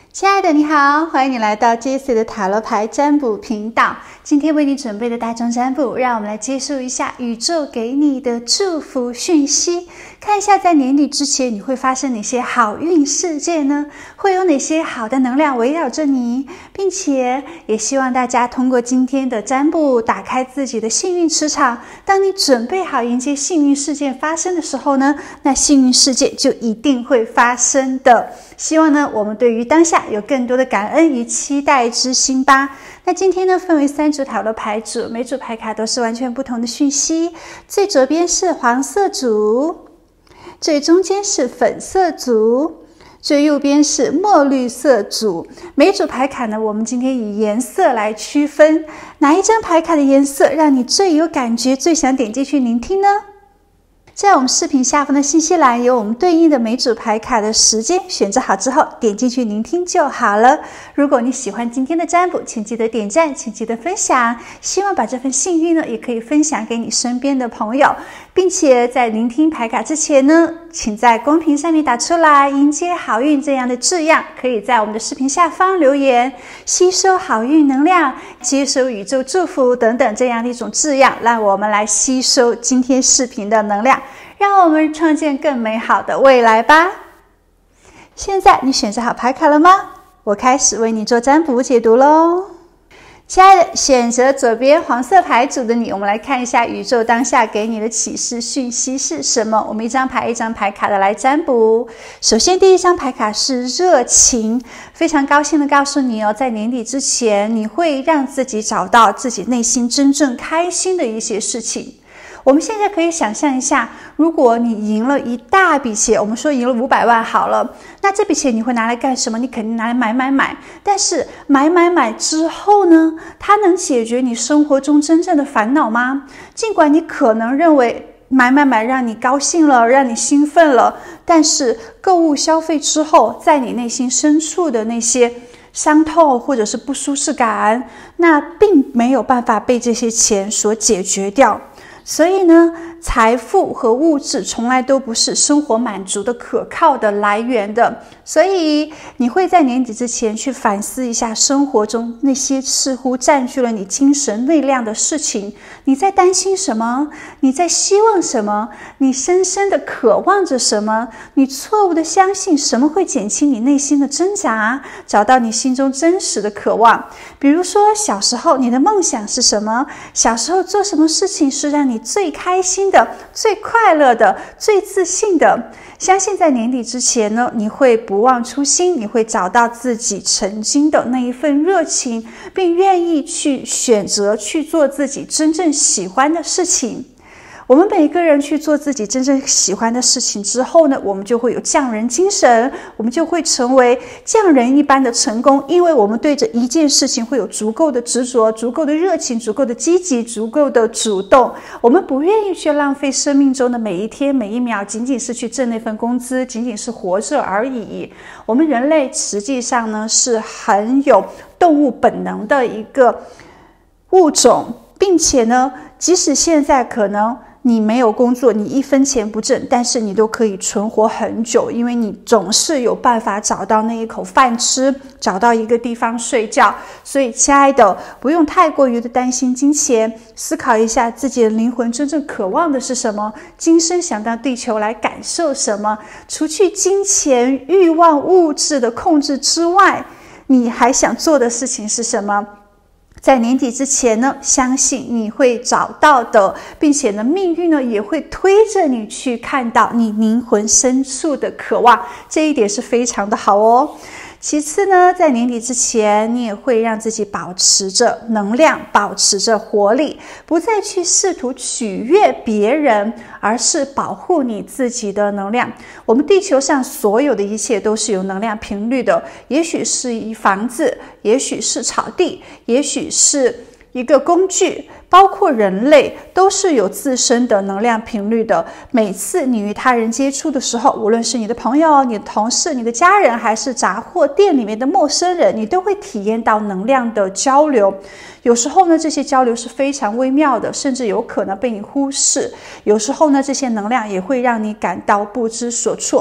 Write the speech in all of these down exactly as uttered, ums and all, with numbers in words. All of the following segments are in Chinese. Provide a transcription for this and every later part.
亲爱的你好，欢迎你来到 Jessie 的塔罗牌占卜频道。今天为你准备的大众占卜，让我们来接受一下宇宙给你的祝福讯息，看一下在年底之前你会发生哪些好运事件呢？会有哪些好的能量围绕着你，并且也希望大家通过今天的占卜打开自己的幸运磁场。当你准备好迎接幸运事件发生的时候呢，那幸运事件就一定会发生的。希望呢，我们对于当下有更多的感恩与期待之心吧。那今天呢，分为三组塔罗牌组，每组牌卡都是完全不同的讯息。最左边是黄色组，最中间是粉色组，最右边是墨绿色组。每组牌卡呢，我们今天以颜色来区分，哪一张牌卡的颜色让你最有感觉，最想点进去聆听呢？在我们视频下方的信息栏有我们对应的每组牌卡的时间，选择好之后点进去聆听就好了。如果你喜欢今天的占卜，请记得点赞，请记得分享，希望把这份幸运呢也可以分享给你身边的朋友，并且在聆听牌卡之前呢，请在公屏上面打出来迎接好运这样的字样，可以在我们的视频下方留言，吸收好运能量，接收宇宙祝福等等这样的一种字样，让我们来吸收今天视频的能量，让我们创建更美好的未来吧。现在你选择好牌卡了吗？我开始为你做占卜解读咯。亲爱的，选择左边黄色牌组的你，我们来看一下宇宙当下给你的启示讯息是什么。我们一张牌一张牌卡的来占卜。首先第一张牌卡是热情，非常高兴的告诉你哦，在年底之前你会让自己找到自己内心真正开心的一些事情。我们现在可以想象一下，如果你赢了一大笔钱，我们说赢了五百万好了，那这笔钱你会拿来干什么？你肯定拿来买买买。但是买买买之后呢，它能解决你生活中真正的烦恼吗？尽管你可能认为买买买让你高兴了，让你兴奋了，但是购物消费之后，在你内心深处的那些伤痛或者是不舒适感，那并没有办法被这些钱所解决掉。所以呢，财富和物质从来都不是生活满足的可靠的来源的。所以你会在年底之前去反思一下生活中那些似乎占据了你精神内量的事情，你在担心什么？你在希望什么？你深深的渴望着什么？你错误的相信什么会减轻你内心的挣扎？找到你心中真实的渴望。比如说小时候你的梦想是什么？小时候做什么事情是让你最开心的、最快乐的、最自信的？相信在年底之前呢，你会不忘初心，你会找到自己曾经的那一份热情，并愿意去选择去做自己真正喜欢的事情。我们每个人去做自己真正喜欢的事情之后呢，我们就会有匠人精神，我们就会成为匠人一般的成功，因为我们对着一件事情会有足够的执着、足够的热情、足够的积极、足够的主动。我们不愿意去浪费生命中的每一天每一秒，仅仅是去挣那份工资，仅仅是活着而已。我们人类实际上呢，是很有动物本能的一个物种，并且呢，即使现在可能你没有工作，你一分钱不挣，但是你都可以存活很久，因为你总是有办法找到那一口饭吃，找到一个地方睡觉。所以亲爱的，不用太过于的担心金钱，思考一下自己的灵魂真正渴望的是什么，今生想到地球来感受什么。除去金钱、欲望、物质的控制之外，你还想做的事情是什么？在年底之前呢，相信你会找到的，并且呢，命运呢也会推着你去看到你灵魂深处的渴望，这一点是非常的好哦。其次呢，在年底之前，你也会让自己保持着能量，保持着活力，不再去试图取悦别人，而是保护你自己的能量。我们地球上所有的一切都是有能量频率的，也许是一房子，也许是草地，也许是一个工具，包括人类都是有自身的能量频率的。每次你与他人接触的时候，无论是你的朋友、你的同事、你的家人，还是杂货店里面的陌生人，你都会体验到能量的交流。有时候呢，这些交流是非常微妙的，甚至有可能被你忽视。有时候呢，这些能量也会让你感到不知所措。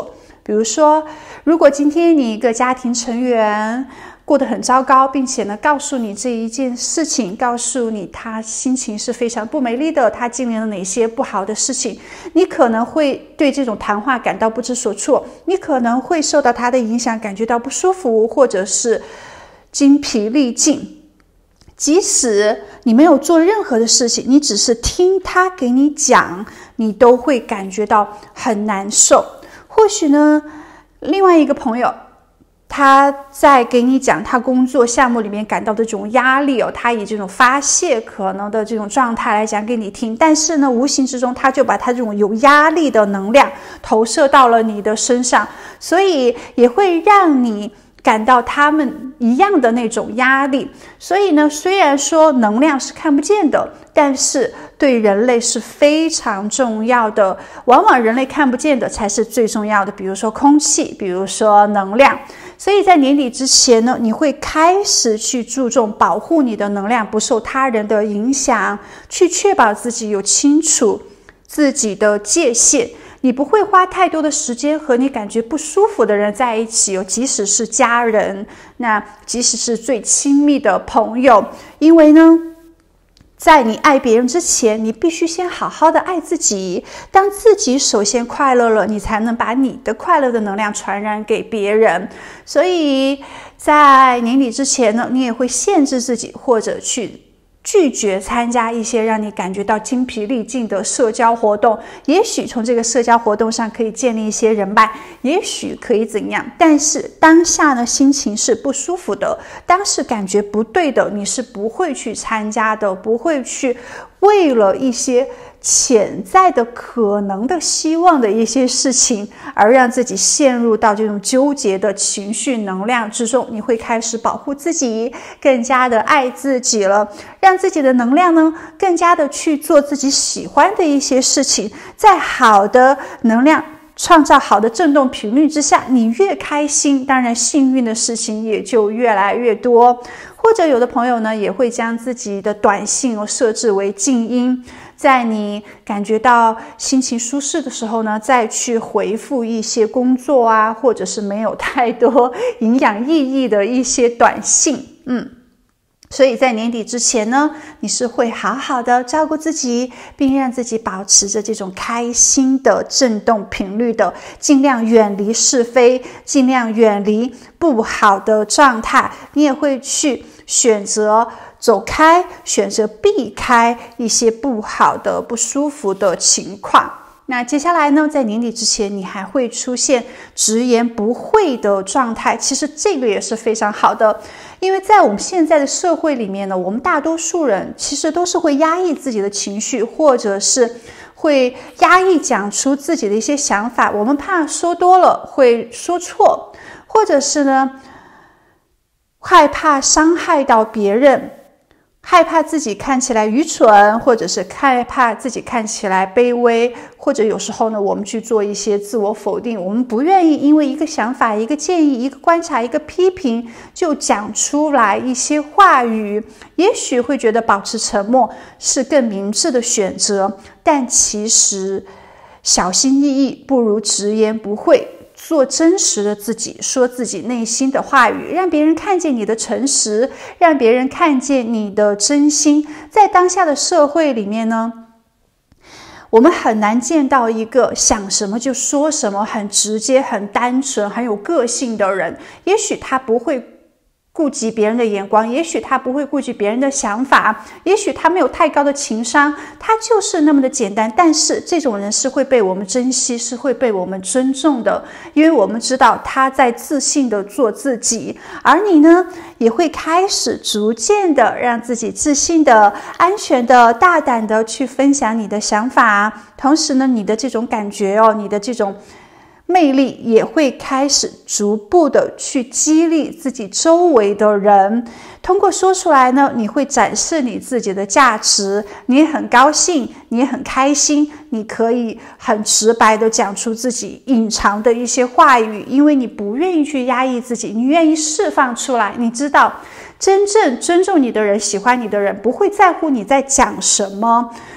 比如说，如果今天你一个家庭成员过得很糟糕，并且呢告诉你这一件事情，告诉你他心情是非常不美丽的，他经历了哪些不好的事情，你可能会对这种谈话感到不知所措，你可能会受到他的影响，感觉到不舒服，或者是精疲力尽。即使你没有做任何的事情，你只是听他给你讲，你都会感觉到很难受。或许呢，另外一个朋友他在给你讲他工作项目里面感到的这种压力哦，他以这种发泄可能的这种状态来讲给你听，但是呢，无形之中他就把他这种有压力的能量投射到了你的身上，所以也会让你感到他们一样的那种压力。所以呢，虽然说能量是看不见的，但是对人类是非常重要的，往往人类看不见的才是最重要的，比如说空气，比如说能量。所以在年底之前呢，你会开始去注重保护你的能量不受他人的影响，去确保自己有清楚自己的界限。你不会花太多的时间和你感觉不舒服的人在一起哦，即使是家人，那即使是最亲密的朋友，因为呢，在你爱别人之前，你必须先好好的爱自己。当自己首先快乐了，你才能把你的快乐的能量传染给别人。所以在年底之前呢，你也会限制自己，或者去拒绝参加一些让你感觉到精疲力尽的社交活动。也许从这个社交活动上可以建立一些人脉，也许可以怎样，但是当下呢，心情是不舒服的，当时感觉不对的，你是不会去参加的，不会去为了一些潜在的可能的希望的一些事情而让自己陷入到这种纠结的情绪能量之中。你会开始保护自己，更加的爱自己了，让自己的能量呢更加的去做自己喜欢的一些事情。在好的能量创造好的振动频率之下，你越开心，当然幸运的事情也就越来越多。或者有的朋友呢，也会将自己的短信设置为静音，在你感觉到心情舒适的时候呢，再去回复一些工作啊，或者是没有太多营养意义的一些短信。嗯。所以在年底之前呢，你是会好好的照顾自己，并让自己保持着这种开心的振动频率的，尽量远离是非，尽量远离不好的状态。你也会去选择走开，选择避开一些不好的不舒服的情况。那接下来呢，在年底之前，你还会出现直言不讳的状态。其实这个也是非常好的，因为在我们现在的社会里面呢，我们大多数人其实都是会压抑自己的情绪，或者是会压抑讲出自己的一些想法。我们怕说多了会说错，或者是呢，害怕伤害到别人，害怕自己看起来愚蠢，或者是害怕自己看起来卑微，或者有时候呢，我们去做一些自我否定。我们不愿意因为一个想法、一个建议、一个观察、一个批评就讲出来一些话语，也许会觉得保持沉默是更明智的选择，但其实小心翼翼不如直言不讳。做真实的自己，说自己内心的话语，让别人看见你的诚实，让别人看见你的真心。在当下的社会里面呢，我们很难见到一个想什么就说什么，很直接、很单纯、很有个性的人。也许他不会顾及别人的眼光，也许他不会顾及别人的想法，也许他没有太高的情商，他就是那么的简单。但是这种人是会被我们珍惜，是会被我们尊重的，因为我们知道他在自信的做自己。而你呢，也会开始逐渐的让自己自信的、安全的、大胆的去分享你的想法。同时呢，你的这种感觉哦，你的这种魅力也会开始逐步的去激励自己周围的人。通过说出来呢，你会展示你自己的价值，你也很高兴，你也很开心，你可以很直白的讲出自己隐藏的一些话语，因为你不愿意去压抑自己，你愿意释放出来。你知道真正尊重你的人，喜欢你的人，不会在乎你在讲什么，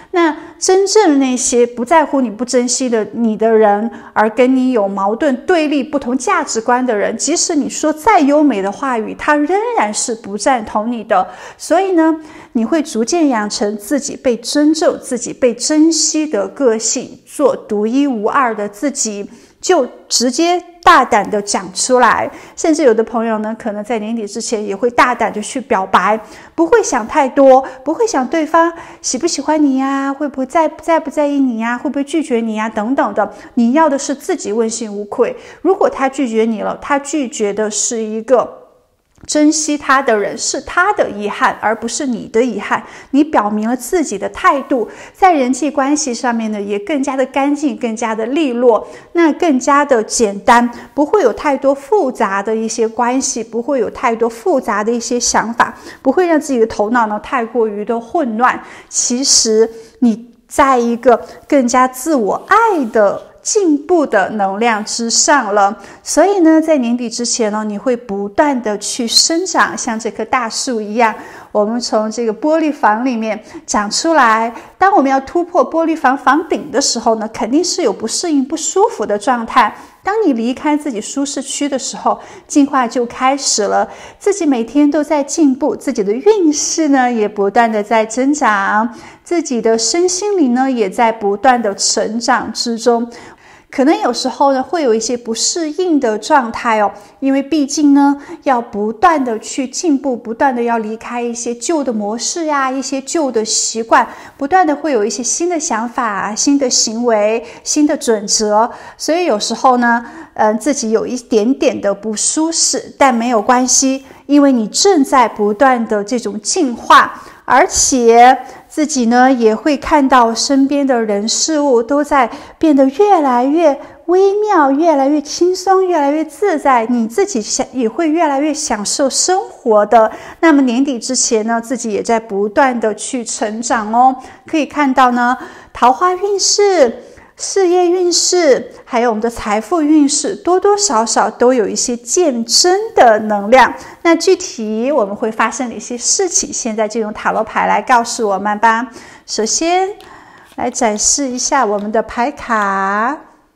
那真正那些不在乎你、不珍惜的你的人，而跟你有矛盾、对立、不同价值观的人，即使你说再优美的话语，他仍然是不赞同你的。所以呢，你会逐渐养成自己被尊重、自己被珍惜的个性，做独一无二的自己，就直接大胆的讲出来。甚至有的朋友呢，可能在年底之前也会大胆的去表白，不会想太多，不会想对方喜不喜欢你呀，会不会在在不在意你呀，会不会拒绝你呀等等的。你要的是自己问心无愧。如果他拒绝你了，他拒绝的是一个珍惜他的人，是他的遗憾，而不是你的遗憾。你表明了自己的态度，在人际关系上面呢，也更加的干净，更加的利落，那更加的简单，不会有太多复杂的一些关系，不会有太多复杂的一些想法，不会让自己的头脑呢太过于的混乱。其实你在一个更加自我爱的进步的能量之上了。所以呢，在年底之前呢，你会不断的去生长，像这棵大树一样，我们从这个玻璃房里面长出来。当我们要突破玻璃房房顶的时候呢，肯定是有不适应、不舒服的状态。当你离开自己舒适区的时候，进化就开始了。自己每天都在进步，自己的运势呢也不断的在增长，自己的身心灵呢也在不断的成长之中。可能有时候呢会有一些不适应的状态哦，因为毕竟呢要不断的去进步，不断的要离开一些旧的模式呀、一些旧的习惯，不断的会有一些新的想法、新的行为、新的准则。所以有时候呢嗯，自己有一点点的不舒适，但没有关系，因为你正在不断的这种进化，而且自己呢也会看到身边的人事物都在变得越来越微妙，越来越轻松，越来越自在，你自己也会越来越享受生活的。那么年底之前呢，自己也在不断的去成长哦。可以看到呢，桃花运势、事业运势，还有我们的财富运势，多多少少都有一些见真的能量。那具体我们会发生哪些事情，现在就用塔罗牌来告诉我们吧。首先来展示一下我们的牌卡。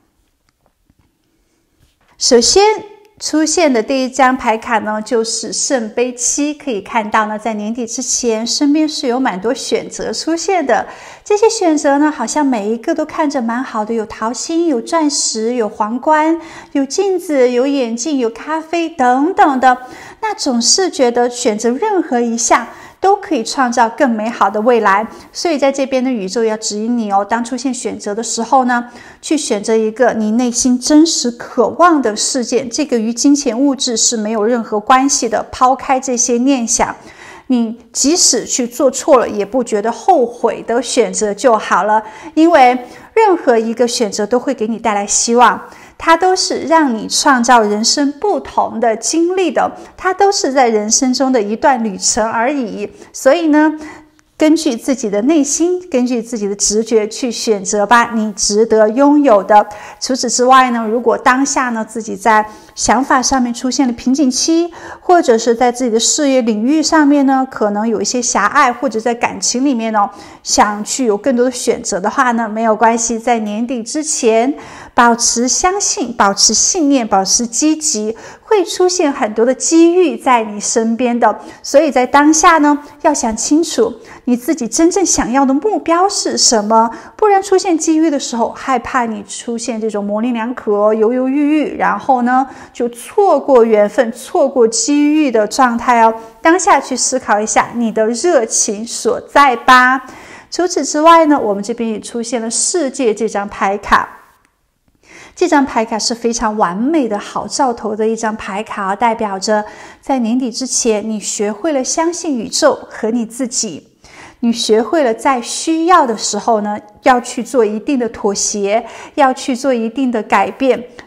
首先出现的第一张牌卡呢，就是圣杯七。可以看到呢，在年底之前，身边是有蛮多选择出现的。这些选择呢，好像每一个都看着蛮好的，有桃心、有钻石、有皇冠、有镜子、有眼镜、有咖啡等等的。那总是觉得选择任何一项都可以创造更美好的未来。所以在这边的宇宙要指引你哦，当出现选择的时候呢，去选择一个你内心真实渴望的事件，这个与金钱物质是没有任何关系的。抛开这些念想，你即使去做错了也不觉得后悔的选择就好了。因为任何一个选择都会给你带来希望，它都是让你创造人生不同的经历的，它都是在人生中的一段旅程而已。所以呢，根据自己的内心，根据自己的直觉去选择吧，你值得拥有的。除此之外呢，如果当下呢自己在想法上面出现了瓶颈期，或者是在自己的事业领域上面呢可能有一些狭隘，或者在感情里面呢想去有更多的选择的话呢，没有关系，在年底之前保持相信，保持信念，保持积极，会出现很多的机遇在你身边的。所以在当下呢，要想清楚你自己真正想要的目标是什么，不然出现机遇的时候，害怕你出现这种模棱两可、犹犹豫豫，然后呢就错过缘分、错过机遇的状态哦。当下去思考一下你的热情所在吧。除此之外呢，我们这边也出现了世界这张牌卡。这张牌卡是非常完美的好兆头的一张牌卡，代表着在年底之前，你学会了相信宇宙和你自己，你学会了在需要的时候呢，要去做一定的妥协，要去做一定的改变。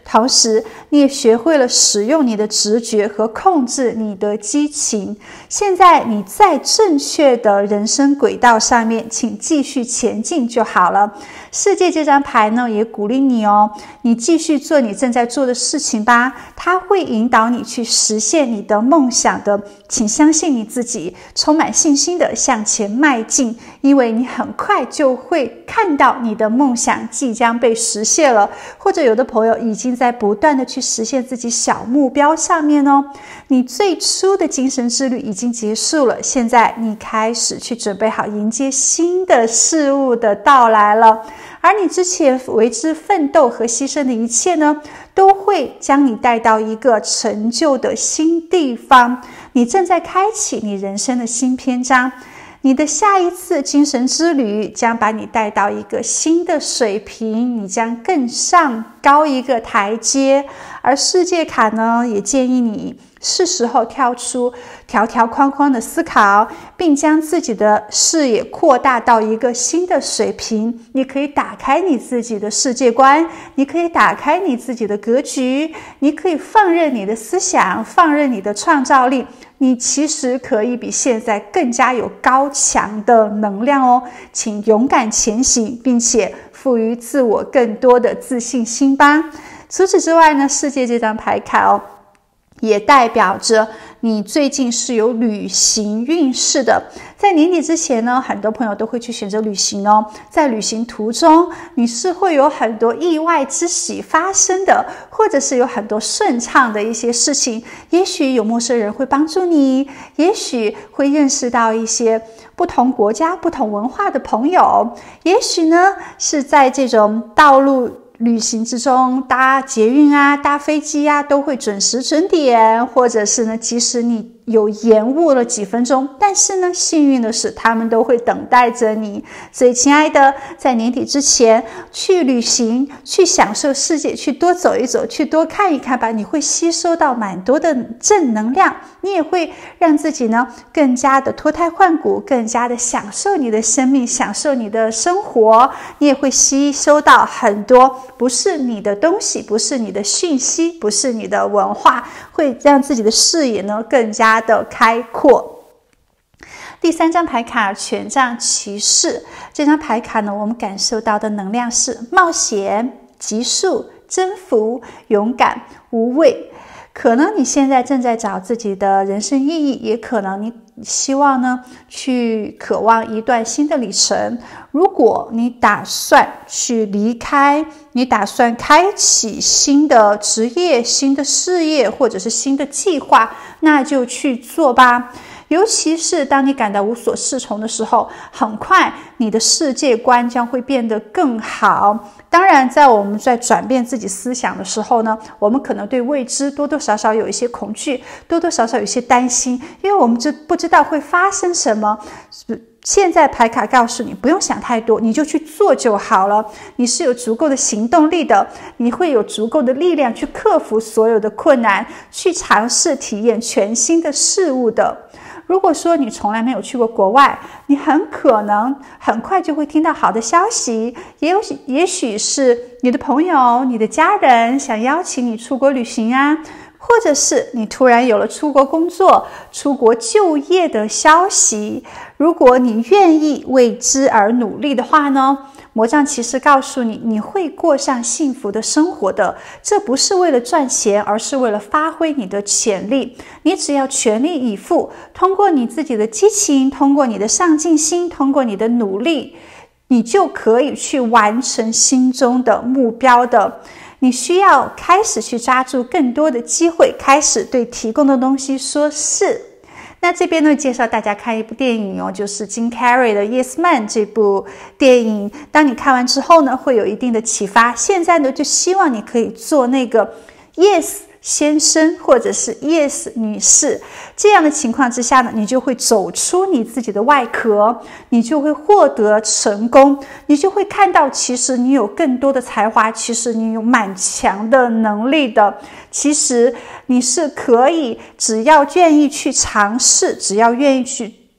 同时你也学会了使用你的直觉和控制你的激情。现在你在正确的人生轨道上面，请继续前进就好了。世界这张牌呢，也鼓励你哦，你继续做你正在做的事情吧，它会引导你去实现你的梦想的。请相信你自己，充满信心的向前迈进，因为你很快就会看到你的梦想即将被实现了，或者有的朋友已经在不断的去实现自己小目标上面哦。你最初的精神之旅已经结束了，现在你开始去准备好迎接新的事物的到来了。而你之前为之奋斗和牺牲的一切呢，都会将你带到一个成就的新地方。你正在开启你人生的新篇章，你的下一次精神之旅将把你带到一个新的水平，你将更上高一个台阶。而世界卡呢，也建议你是时候跳出条条框框的思考，并将自己的视野扩大到一个新的水平。你可以打开你自己的世界观，你可以打开你自己的格局，你可以放任你的思想，放任你的创造力。你其实可以比现在更加有高强的能量哦，请勇敢前行，并且赋予自我更多的自信心吧。除此之外呢，世界这张牌卡哦，也代表着你最近是有旅行运势的。在年底之前呢，很多朋友都会去选择旅行哦。在旅行途中，你是会有很多意外之喜发生的，或者是有很多顺畅的一些事情。也许有陌生人会帮助你，也许会认识到一些不同国家、不同文化的朋友，也许呢是在这种道路旅行之中，搭捷运啊，搭飞机啊，都会准时准点，或者是呢，即使你有延误了几分钟，但是呢，幸运的是他们都会等待着你。所以亲爱的，在年底之前去旅行，去享受世界，去多走一走，去多看一看吧，你会吸收到蛮多的正能量，你也会让自己呢更加的脱胎换骨，更加的享受你的生命，享受你的生活。你也会吸收到很多不是你的东西，不是你的讯息，不是你的文化，会让自己的视野呢更加的开阔。第三张牌卡，权杖骑士。这张牌卡呢，我们感受到的能量是冒险、急速、征服、勇敢、无畏。可能你现在正在找自己的人生意义，也可能你希望呢去渴望一段新的旅程。如果你打算去离开，你打算开启新的职业、新的事业，或者是新的计划，那就去做吧。尤其是当你感到无所适从的时候，很快你的世界观将会变得更好。当然，在我们在转变自己思想的时候呢，我们可能对未知多多少少有一些恐惧，多多少少有一些担心，因为我们就不知道会发生什么。现在牌卡告诉你，不用想太多，你就去做就好了。你是有足够的行动力的，你会有足够的力量去克服所有的困难，去尝试体验全新的事物的。如果说你从来没有去过国外，你很可能很快就会听到好的消息，也有也许是你的朋友、你的家人想邀请你出国旅行啊，或者是你突然有了出国工作、出国就业的消息。如果你愿意为之而努力的话呢，魔杖骑士告诉你，你会过上幸福的生活的。这不是为了赚钱，而是为了发挥你的潜力。你只要全力以赴，通过你自己的激情，通过你的上进心，通过你的努力，你就可以去完成心中的目标的。你需要开始去抓住更多的机会，开始对提供的东西说是。那这边呢，介绍大家看一部电影哦，就是金凯瑞的《Yes Man》这部电影。当你看完之后呢，会有一定的启发。现在呢，就希望你可以做那个 Yes先生或者是 Yes 女士，这样的情况之下呢，你就会走出你自己的外壳，你就会获得成功，你就会看到其实你有更多的才华，其实你有蛮强的能力的，其实你是可以，只要愿意去尝试，只要愿意去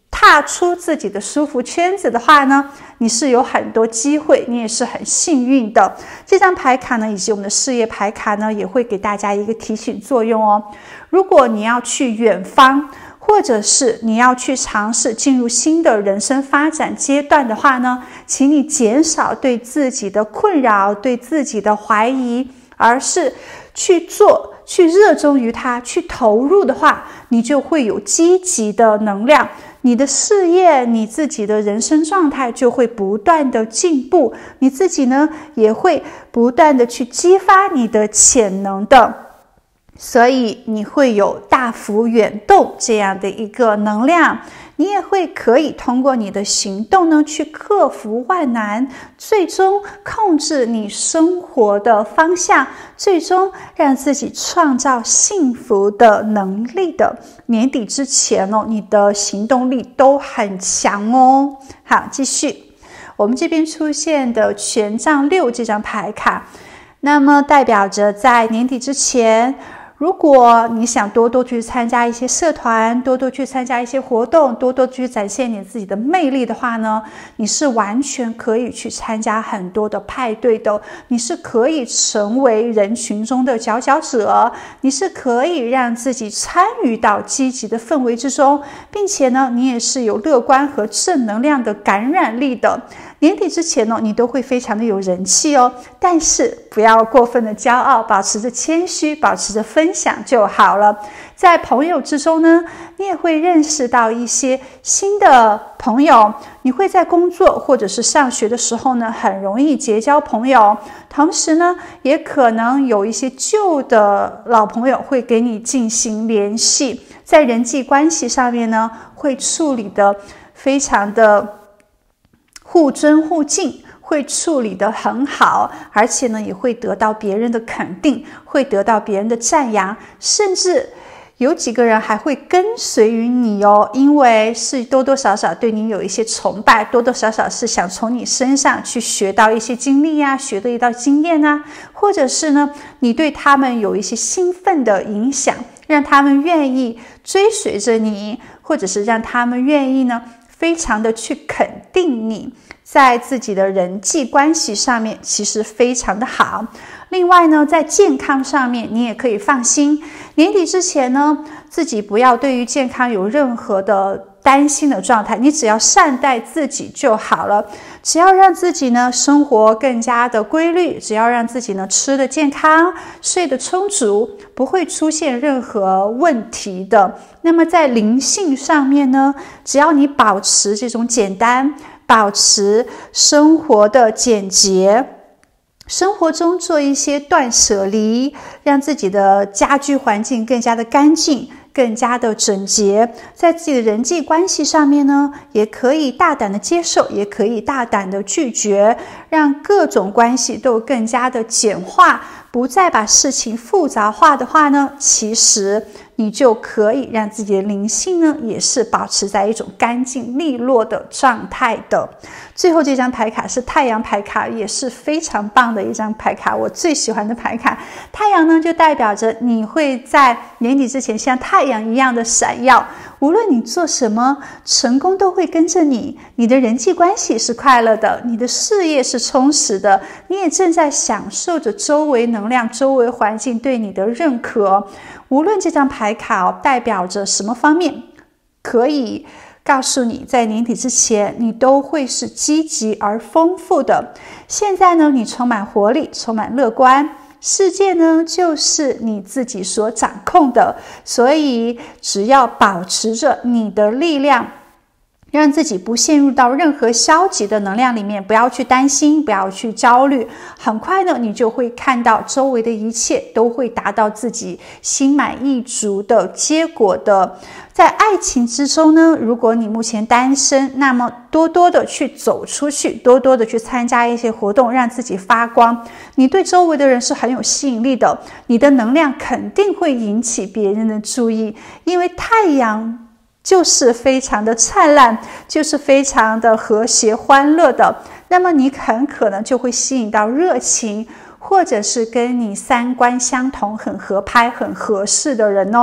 踏出自己的舒服圈子的话呢，你是有很多机会，你也是很幸运的。这张牌卡呢，以及我们的事业牌卡呢，也会给大家一个提醒作用哦。如果你要去远方，或者是你要去尝试进入新的人生发展阶段的话呢，请你减少对自己的困扰，对自己的怀疑，而是去做，去热衷于它，去投入的话，你就会有积极的能量，你的事业，你自己的人生状态就会不断的进步，你自己呢也会不断的去激发你的潜能的。所以你会有大幅远动这样的一个能量，你也会可以通过你的行动呢去克服万难，最终控制你生活的方向，最终让自己创造幸福的能力的。年底之前哦，你的行动力都很强哦。好，继续，我们这边出现的权杖六这张牌卡，那么代表着在年底之前，如果你想多多去参加一些社团，多多去参加一些活动，多多去展现你自己的魅力的话呢，你是完全可以去参加很多的派对的，你是可以成为人群中的佼佼者，你是可以让自己参与到积极的氛围之中，并且呢，你也是有乐观和正能量的感染力的。年底之前呢，你都会非常的有人气哦，但是不要过分的骄傲，保持着谦虚，保持着分享就好了。在朋友之中呢，你也会认识到一些新的朋友，你会在工作或者是上学的时候呢，很容易结交朋友，同时呢，也可能有一些旧的老朋友会给你进行联系，在人际关系上面呢，会处理的非常的互尊互敬，会处理得很好，而且呢，也会得到别人的肯定，会得到别人的赞扬，甚至有几个人还会跟随于你哦，因为是多多少少对你有一些崇拜，多多少少是想从你身上去学到一些经历啊，学到一道经验啊，或者是呢，你对他们有一些兴奋的影响，让他们愿意追随着你，或者是让他们愿意呢非常的去肯定你，在自己的人际关系上面其实非常的好。另外呢，在健康上面你也可以放心，年底之前呢，自己不要对于健康有任何的担心的状态，你只要善待自己就好了，只要让自己呢生活更加的规律，只要让自己呢吃的健康，睡得充足，不会出现任何问题的。那么在灵性上面呢，只要你保持这种简单，保持生活的简洁，生活中做一些断舍离，让自己的家居环境更加的干净，更加的整洁。在自己的人际关系上面呢，也可以大胆的接受，也可以大胆的拒绝，让各种关系都更加的简化，不再把事情复杂化的话呢，其实你就可以让自己的灵性呢，也是保持在一种干净利落的状态的。最后这张牌卡是太阳牌卡，也是非常棒的一张牌卡，我最喜欢的牌卡。太阳呢，就代表着你会在年底之前像太阳一样的闪耀，无论你做什么，成功都会跟着你，你的人际关系是快乐的，你的事业是充实的，你也正在享受着周围能量，周围环境对你的认可。无论这张牌卡、哦、代表着什么方面，可以告诉你，在年底之前你都会是积极而丰富的。现在呢，你充满活力，充满乐观，世界呢就是你自己所掌控的，所以只要保持着你的力量，让自己不陷入到任何消极的能量里面，不要去担心，不要去焦虑，很快呢，你就会看到周围的一切都会达到自己心满意足的结果的。在爱情之中呢，如果你目前单身，那么多多的去走出去，多多的去参加一些活动，让自己发光。你对周围的人是很有吸引力的，你的能量肯定会引起别人的注意，因为太阳就是非常的灿烂，就是非常的和谐欢乐的，那么你很可能就会吸引到热情，或者是跟你三观相同，很合拍，很合适的人哦。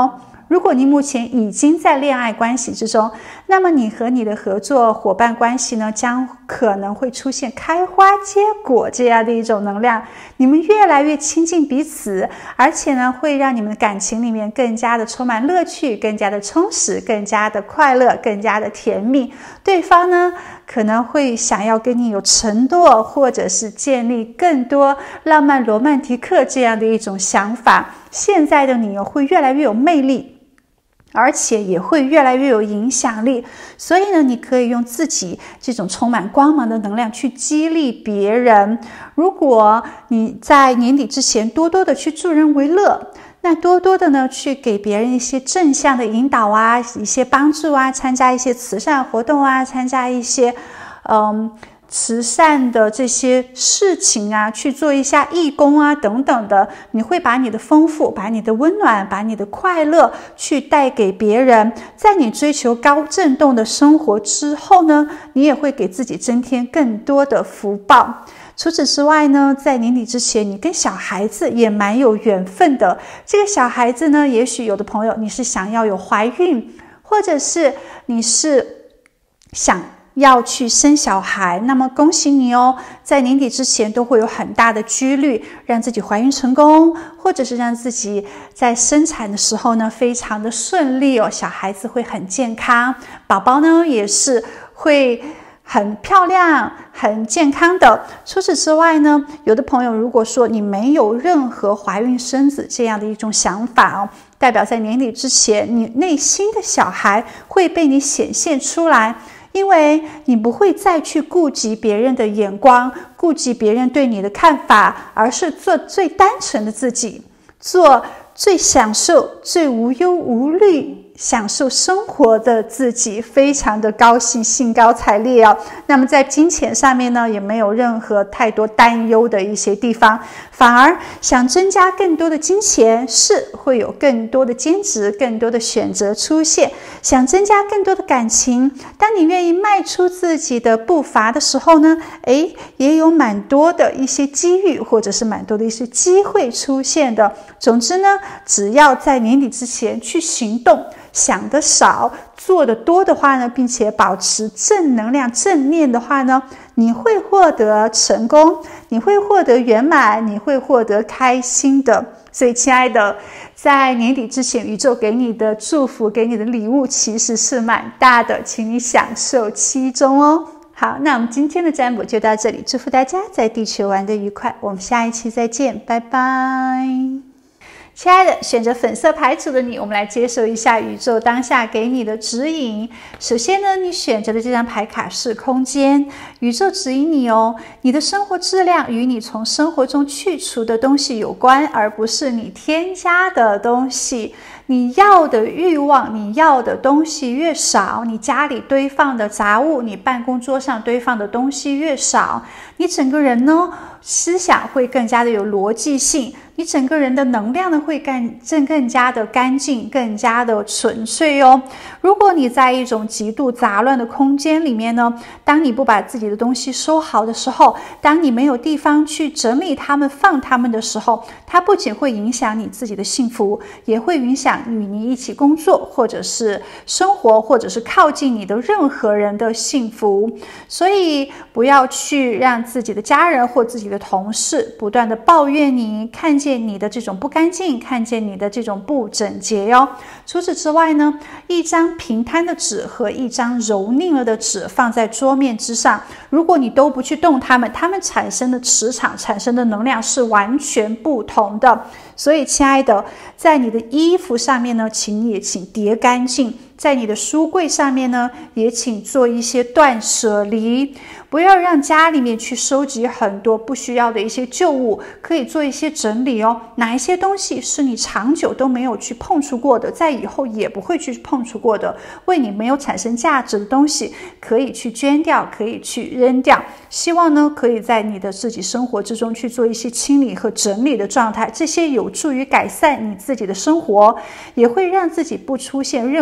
如果你目前已经在恋爱关系之中，那么你和你的合作伙伴关系呢，将可能会出现开花结果这样的一种能量，你们越来越亲近彼此，而且呢，会让你们的感情里面更加的充满乐趣，更加的充实，更加的快乐，更加的甜蜜。对方呢，可能会想要跟你有承诺，或者是建立更多浪漫罗曼蒂克这样的一种想法。现在的你会越来越有魅力，而且也会越来越有影响力，所以呢，你可以用自己这种充满光芒的能量去激励别人。如果你在年底之前多多的去助人为乐，那多多的呢，去给别人一些正向的引导啊，一些帮助啊，参加一些慈善活动啊，参加一些嗯慈善的这些事情啊，去做一下义工啊等等的，你会把你的丰富，把你的温暖，把你的快乐去带给别人。在你追求高振动的生活之后呢，你也会给自己增添更多的福报。除此之外呢，在年底之前，你跟小孩子也蛮有缘分的。这个小孩子呢，也许有的朋友你是想要有怀孕，或者是你是想要去生小孩，那么恭喜你哦，在年底之前都会有很大的几率让自己怀孕成功，或者是让自己在生产的时候呢非常的顺利哦，小孩子会很健康，宝宝呢也是会很漂亮很健康的。除此之外呢，有的朋友如果说你没有任何怀孕生子这样的一种想法哦，代表在年底之前你内心的小孩会被你显现出来，因为你不会再去顾及别人的眼光，顾及别人对你的看法，而是做最单纯的自己，做最享受最无忧无虑享受生活的自己，非常的高兴，兴高采烈哦。那么在金钱上面呢，也没有任何太多担忧的一些地方，反而想增加更多的金钱，是会有更多的兼职，更多的选择出现。想增加更多的感情，当你愿意迈出自己的步伐的时候呢，诶，也有蛮多的一些机遇，或者是蛮多的一些机会出现的。总之呢，只要在年底之前去行动，想得少做得多的话呢，并且保持正能量正念的话呢，你会获得成功，你会获得圆满，你会获得开心的。所以亲爱的，在年底之前宇宙给你的祝福，给你的礼物其实是蛮大的，请你享受其中哦。好，那我们今天的占卜就到这里，祝福大家在地球玩得愉快，我们下一期再见，拜拜。亲爱的，选择粉色牌组的你，我们来接受一下宇宙当下给你的指引。首先呢，你选择的这张牌卡是空间，宇宙指引你哦，你的生活质量与你从生活中去除的东西有关，而不是你添加的东西。你要的欲望，你要的东西越少，你家里堆放的杂物，你办公桌上堆放的东西越少，你整个人呢，思想会更加的有逻辑性，你整个人的能量呢会更更更加的干净，更加的纯粹哦。如果你在一种极度杂乱的空间里面呢，当你不把自己的东西收好的时候，当你没有地方去整理它们放它们的时候，它不仅会影响你自己的幸福，也会影响与你一起工作或者是生活，或者是靠近你的任何人的幸福。所以不要去让自己的家人或自己的同事不断的抱怨你，看见你的这种不干净，看见你的这种不整洁哟。除此之外呢，一张平摊的纸和一张蹂躏了的纸放在桌面之上，如果你都不去动它们，它们产生的磁场产生的能量是完全不同的。所以亲爱的，在你的衣服上面呢，请也请叠干净，在你的书柜上面呢，也请做一些断舍离，不要让家里面去收集很多不需要的一些旧物，可以做一些整理哦。哪一些东西是你长久都没有去碰触过的，在以后也不会去碰触过的，为你没有产生价值的东西，可以去捐掉，可以去扔掉。希望呢，可以在你的自己生活之中去做一些清理和整理的状态，这些有助于改善你自己的生活，也会让自己不出现任何的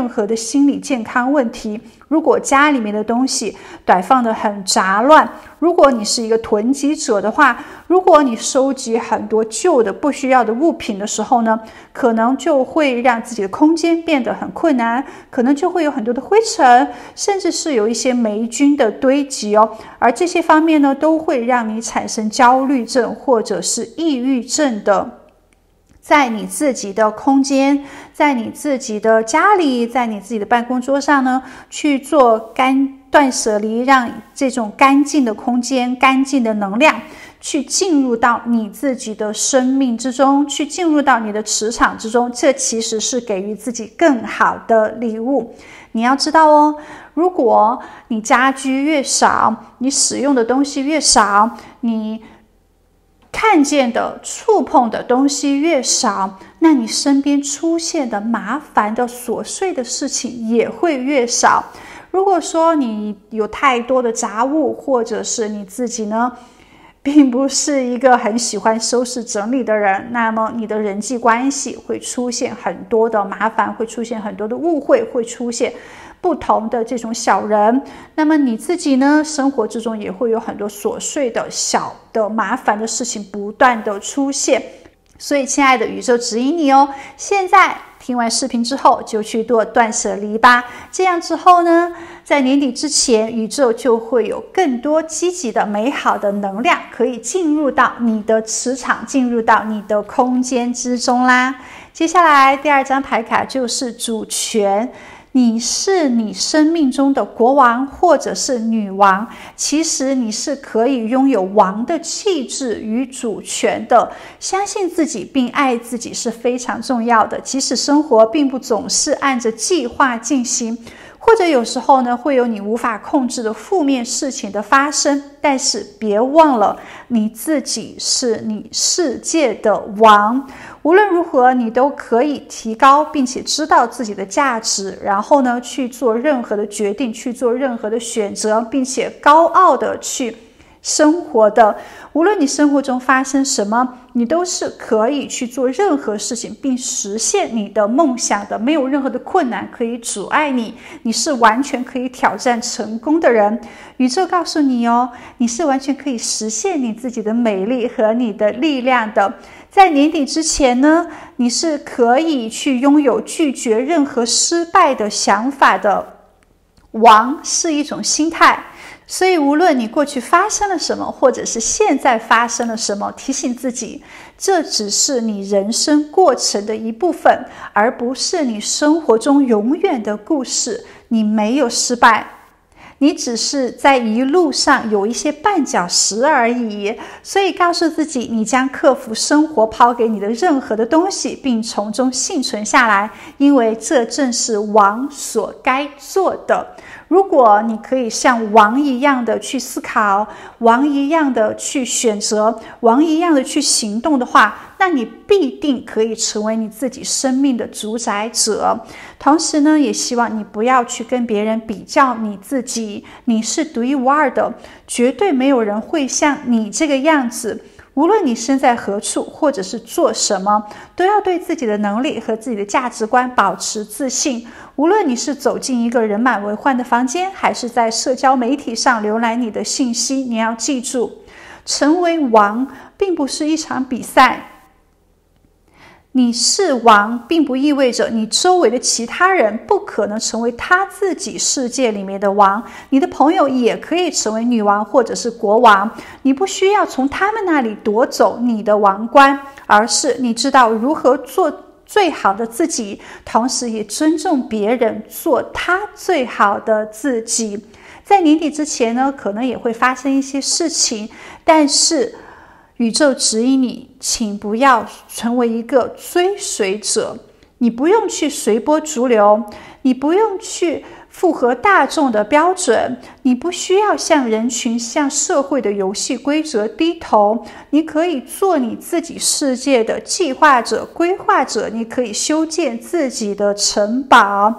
心理健康问题。如果家里面的东西摆放得很杂乱，如果你是一个囤积者的话，如果你收集很多旧的不需要的物品的时候呢，可能就会让自己的空间变得很困难，可能就会有很多的灰尘，甚至是有一些霉菌的堆积哦。而这些方面呢，都会让你产生焦虑症或者是抑郁症的。在你自己的空间，在你自己的家里，在你自己的办公桌上呢，去做干断舍离，让这种干净的空间、干净的能量去进入到你自己的生命之中，去进入到你的磁场之中，这其实是给予自己更好的礼物。你要知道哦，如果你家居越少，你使用的东西越少，你看见的触碰的东西越少，那你身边出现的麻烦的琐碎的事情也会越少。如果说你有太多的杂物，或者是你自己呢并不是一个很喜欢收拾整理的人，那么你的人际关系会出现很多的麻烦，会出现很多的误会，会出现不同的这种小人，那么你自己呢，生活之中也会有很多琐碎的小的麻烦的事情不断的出现。所以亲爱的宇宙指引你哦，现在听完视频之后就去做断舍离吧，这样之后呢，在年底之前，宇宙就会有更多积极的美好的能量可以进入到你的磁场，进入到你的空间之中啦。接下来第二张牌卡就是主权，你是你生命中的国王或者是女王，其实你是可以拥有王的气质与主权的。相信自己并爱自己是非常重要的，即使生活并不总是按着计划进行，或者有时候呢会有你无法控制的负面事情的发生，但是别忘了你自己是你世界的王。无论如何你都可以提高并且知道自己的价值，然后呢去做任何的决定，去做任何的选择，并且高傲的去生活的。无论你生活中发生什么，你都是可以去做任何事情并实现你的梦想的，没有任何的困难可以阻碍你，你是完全可以挑战成功的人。宇宙告诉你哦，你是完全可以实现你自己的美丽和你的力量的。在年底之前呢，你是可以去拥有拒绝任何失败的想法的。王是一种心态，所以无论你过去发生了什么，或者是现在发生了什么，提醒自己，这只是你人生过程的一部分，而不是你生活中永远的故事。你没有失败，你只是在一路上有一些绊脚石而已。所以告诉自己，你将克服生活抛给你的任何的东西，并从中幸存下来，因为这正是王所该做的。如果你可以像王一样的去思考，王一样的去选择，王一样的去行动的话，那你必定可以成为你自己生命的主宰者。同时呢，也希望你不要去跟别人比较你自己，你是独一无二的，绝对没有人会像你这个样子。无论你身在何处，或者是做什么，都要对自己的能力和自己的价值观保持自信。无论你是走进一个人满为患的房间，还是在社交媒体上浏览你的信息，你要记住，成为王并不是一场比赛。你是王，并不意味着你周围的其他人不可能成为他自己世界里面的王。你的朋友也可以成为女王或者是国王，你不需要从他们那里夺走你的王冠，而是你知道如何做最好的自己，同时也尊重别人做他最好的自己。在年底之前呢，可能也会发生一些事情，但是宇宙指引你，请不要成为一个追随者。你不用去随波逐流，你不用去符合大众的标准，你不需要向人群、向社会的游戏规则低头。你可以做你自己世界的计划者、规划者，你可以修建自己的城堡。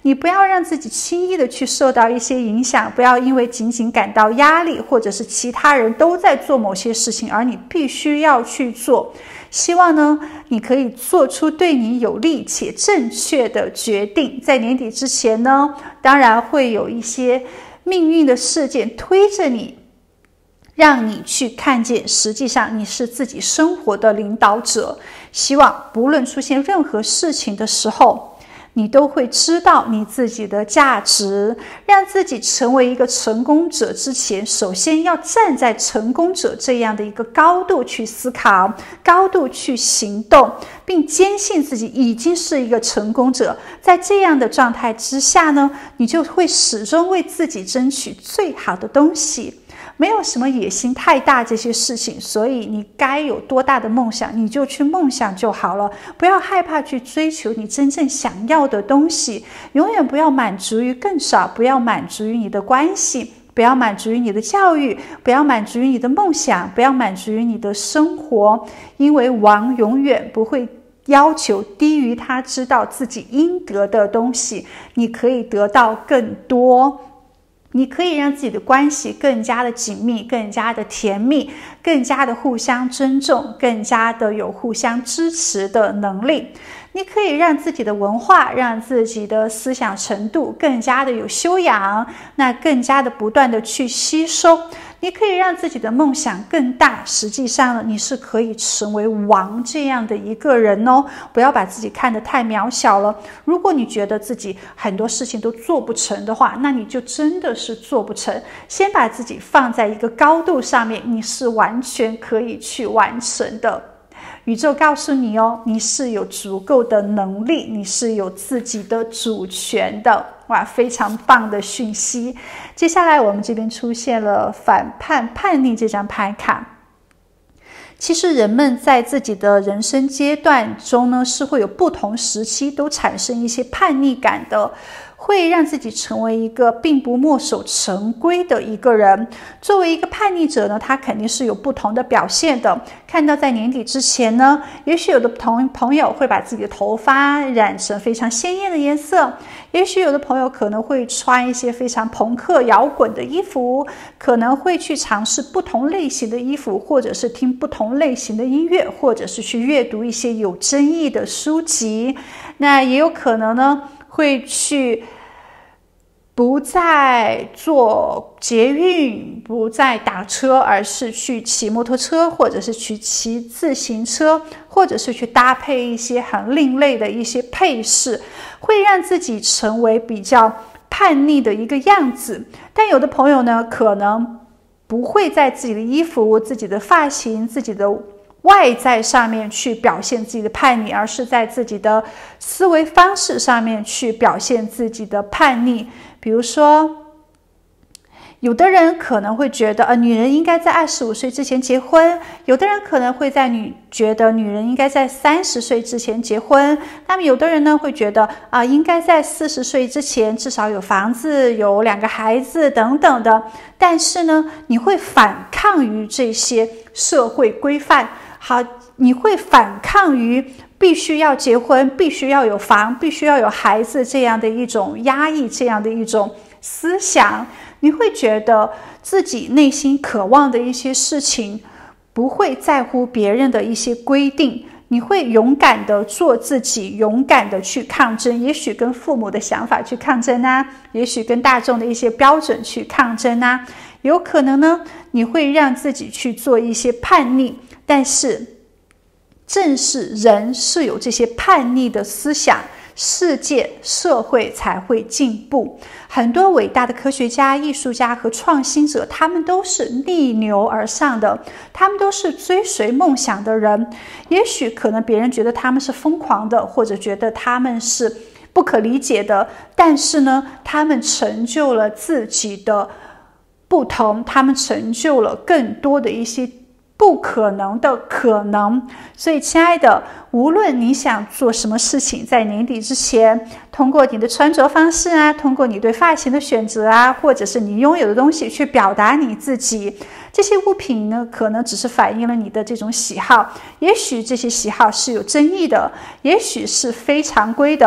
你不要让自己轻易的去受到一些影响，不要因为仅仅感到压力，或者是其他人都在做某些事情，而你必须要去做。希望呢，你可以做出对你有利且正确的决定。在年底之前呢，当然会有一些命运的事件推着你，让你去看见实际上你是自己生活的领导者。希望不论出现任何事情的时候，你都会知道你自己的价值。让自己成为一个成功者之前，首先要站在成功者这样的一个高度去思考，高度去行动，并坚信自己已经是一个成功者。在这样的状态之下呢，你就会始终为自己争取最好的东西。没有什么野心太大这些事情，所以你该有多大的梦想你就去梦想就好了，不要害怕去追求你真正想要的东西，永远不要满足于更少，不要满足于你的关系，不要满足于你的教育，不要满足于你的梦想，不要满足于你的生活，因为王永远不会要求低于他知道自己应得的东西。你可以得到更多，你可以让自己的关系更加的紧密，更加的甜蜜，更加的互相尊重，更加的有互相支持的能力。你可以让自己的文化，让自己的思想程度更加的有修养，那更加的不断的去吸收。你可以让自己的梦想更大，实际上呢，你是可以成为王这样的一个人哦。不要把自己看得太渺小了。如果你觉得自己很多事情都做不成的话，那你就真的是做不成。先把自己放在一个高度上面，你是完全可以去完成的。宇宙告诉你哦，你是有足够的能力，你是有自己的主权的。哇，非常棒的讯息。接下来我们这边出现了反叛叛逆这张牌卡。其实人们在自己的人生阶段中呢，是会有不同时期都产生一些叛逆感的，会让自己成为一个并不墨守成规的一个人。作为一个叛逆者呢，他肯定是有不同的表现的。看到在年底之前呢，也许有的同朋友会把自己的头发染成非常鲜艳的颜色，也许有的朋友可能会穿一些非常朋克摇滚的衣服，可能会去尝试不同类型的衣服，或者是听不同类型的音乐，或者是去阅读一些有争议的书籍。那也有可能呢，会去不再坐捷运，不再打车，而是去骑摩托车，或者是去骑自行车，或者是去搭配一些很另类的一些配饰，会让自己成为比较叛逆的一个样子。但有的朋友呢，可能不会在自己的衣服、自己的发型、自己的外在上面去表现自己的叛逆，而是在自己的思维方式上面去表现自己的叛逆。比如说，有的人可能会觉得呃，女人应该在二十五岁之前结婚，有的人可能会在女觉得女人应该在三十岁之前结婚，那么有的人呢会觉得啊、呃，应该在四十岁之前至少有房子，有两个孩子等等的。但是呢，你会反抗于这些社会规范，好，你会反抗于必须要结婚，必须要有房，必须要有孩子这样的一种压抑，这样的一种思想。你会觉得自己内心渴望的一些事情，不会在乎别人的一些规定，你会勇敢的做自己，勇敢的去抗争，也许跟父母的想法去抗争啊，也许跟大众的一些标准去抗争啊，有可能呢，你会让自己去做一些叛逆。但是正是人是有这些叛逆的思想，世界社会才会进步。很多伟大的科学家、艺术家和创新者，他们都是逆流而上的，他们都是追随梦想的人。也许可能别人觉得他们是疯狂的，或者觉得他们是不可理解的，但是呢，他们成就了自己的不同，他们成就了更多的一些不可能的可能。所以亲爱的，无论你想做什么事情，在年底之前，通过你的穿着方式啊，通过你对发型的选择啊，或者是你拥有的东西去表达你自己。这些物品呢，可能只是反映了你的这种喜好，也许这些喜好是有争议的，也许是非常规的，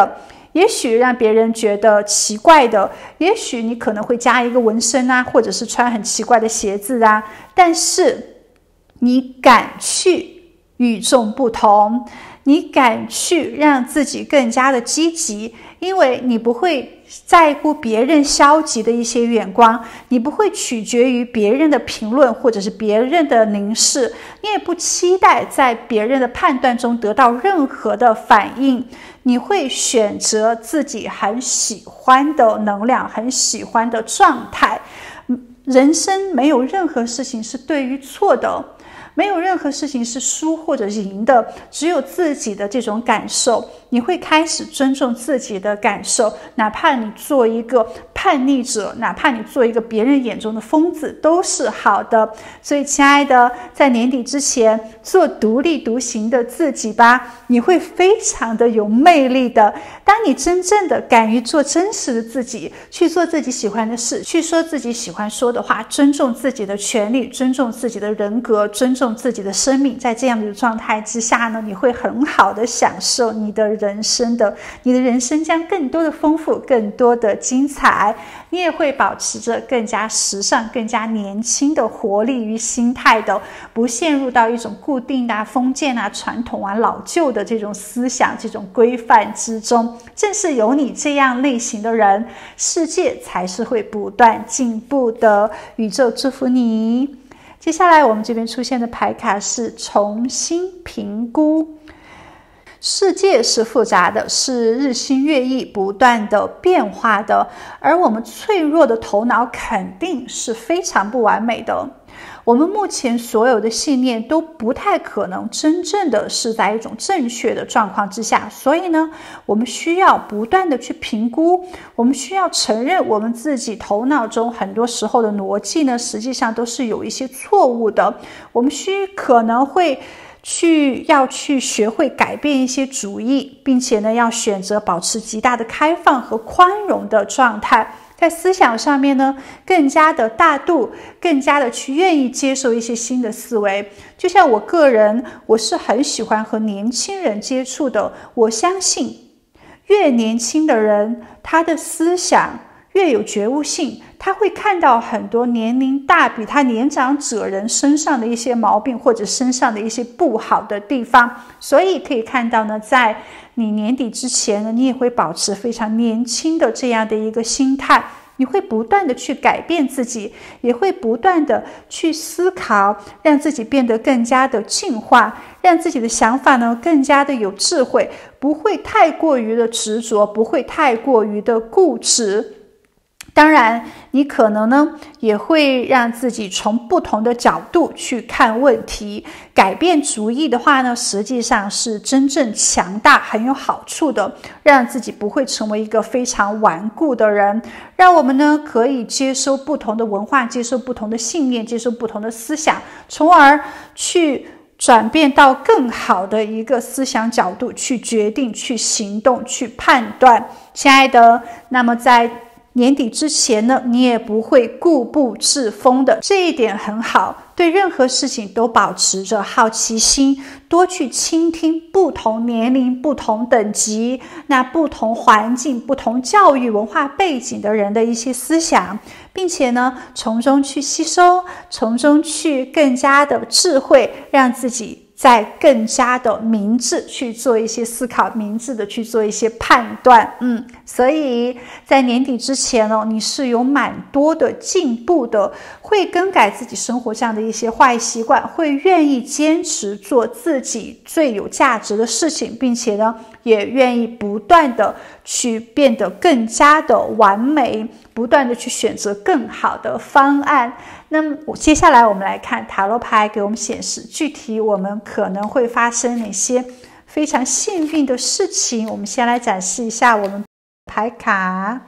也许让别人觉得奇怪的，也许你可能会加一个纹身啊，或者是穿很奇怪的鞋子啊，但是你敢去与众不同，你敢去让自己更加的积极，因为你不会在乎别人消极的一些眼光，你不会取决于别人的评论或者是别人的凝视，你也不期待在别人的判断中得到任何的反应，你会选择自己很喜欢的能量，很喜欢的状态。人生没有任何事情是对与错的，没有任何事情是输或者是赢的，只有自己的这种感受。你会开始尊重自己的感受，哪怕你做一个叛逆者，哪怕你做一个别人眼中的疯子，都是好的。所以亲爱的，在年底之前做独立独行的自己吧，你会非常的有魅力的。当你真正的敢于做真实的自己，去做自己喜欢的事，去说自己喜欢说的话，尊重自己的权利，尊重自己的人格，尊重自己的生命，在这样的状态之下呢，你会很好的享受你的人生的，你的人生将更多的丰富，更多的精彩，你也会保持着更加时尚，更加年轻的活力与心态的，不陷入到一种固定啊、封建啊、传统啊、老旧的这种思想、这种规范之中。正是有你这样类型的人，世界才是会不断进步的。宇宙祝福你。接下来我们这边出现的牌卡是重新评估。世界是复杂的，是日新月异，不断的变化的，而我们脆弱的头脑肯定是非常不完美的。我们目前所有的信念都不太可能真正的是在一种正确的状况之下，所以呢，我们需要不断的去评估，我们需要承认我们自己头脑中很多时候的逻辑呢，实际上都是有一些错误的。我们需可能会去要去学会改变一些主意，并且呢，要选择保持极大的开放和宽容的状态。在思想上面呢，更加的大度，更加的去愿意接受一些新的思维。就像我个人，我是很喜欢和年轻人接触的。我相信，越年轻的人，他的思想越有觉悟性，他会看到很多年龄大比他年长者人身上的一些毛病，或者身上的一些不好的地方。所以可以看到呢，在你年底之前呢，你也会保持非常年轻的这样的一个心态，你会不断的去改变自己，也会不断的去思考，让自己变得更加的进化，让自己的想法呢更加的有智慧，不会太过于的执着，不会太过于的固执。当然，你可能呢也会让自己从不同的角度去看问题，改变主意的话呢，实际上是真正强大、很有好处的，让自己不会成为一个非常顽固的人。让我们呢可以接收不同的文化，接受不同的信念，接受不同的思想，从而去转变到更好的一个思想角度，去决定、去行动、去判断。亲爱的，那么在年底之前呢，你也不会固步自封的，这一点很好。对任何事情都保持着好奇心，多去倾听不同年龄、不同等级、那不同环境、不同教育文化背景的人的一些思想，并且呢，从中去吸收，从中去更加的智慧，让自己在更加的明智去做一些思考，明智的去做一些判断。嗯，所以在年底之前哦，你是有蛮多的进步的，会更改自己生活上的一些坏习惯，会愿意坚持做自己最有价值的事情，并且呢，也愿意不断的去变得更加的完美，不断的去选择更好的方案。那么接下来我们来看塔罗牌给我们显示，具体我们可能会发生哪些非常幸运的事情。我们先来展示一下我们牌卡。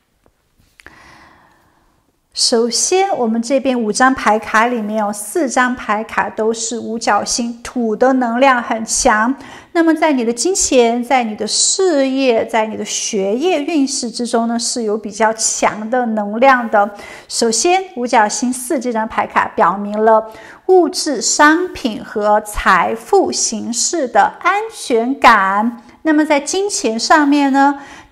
首先我们这边五张牌卡里面有四张牌卡都是五角星，土的能量很强。那么在你的金钱，在你的事业，在你的学业运势之中呢，是有比较强的能量的。首先五角星四这张牌卡表明了物质商品和财富形式的安全感。那么在金钱上面呢，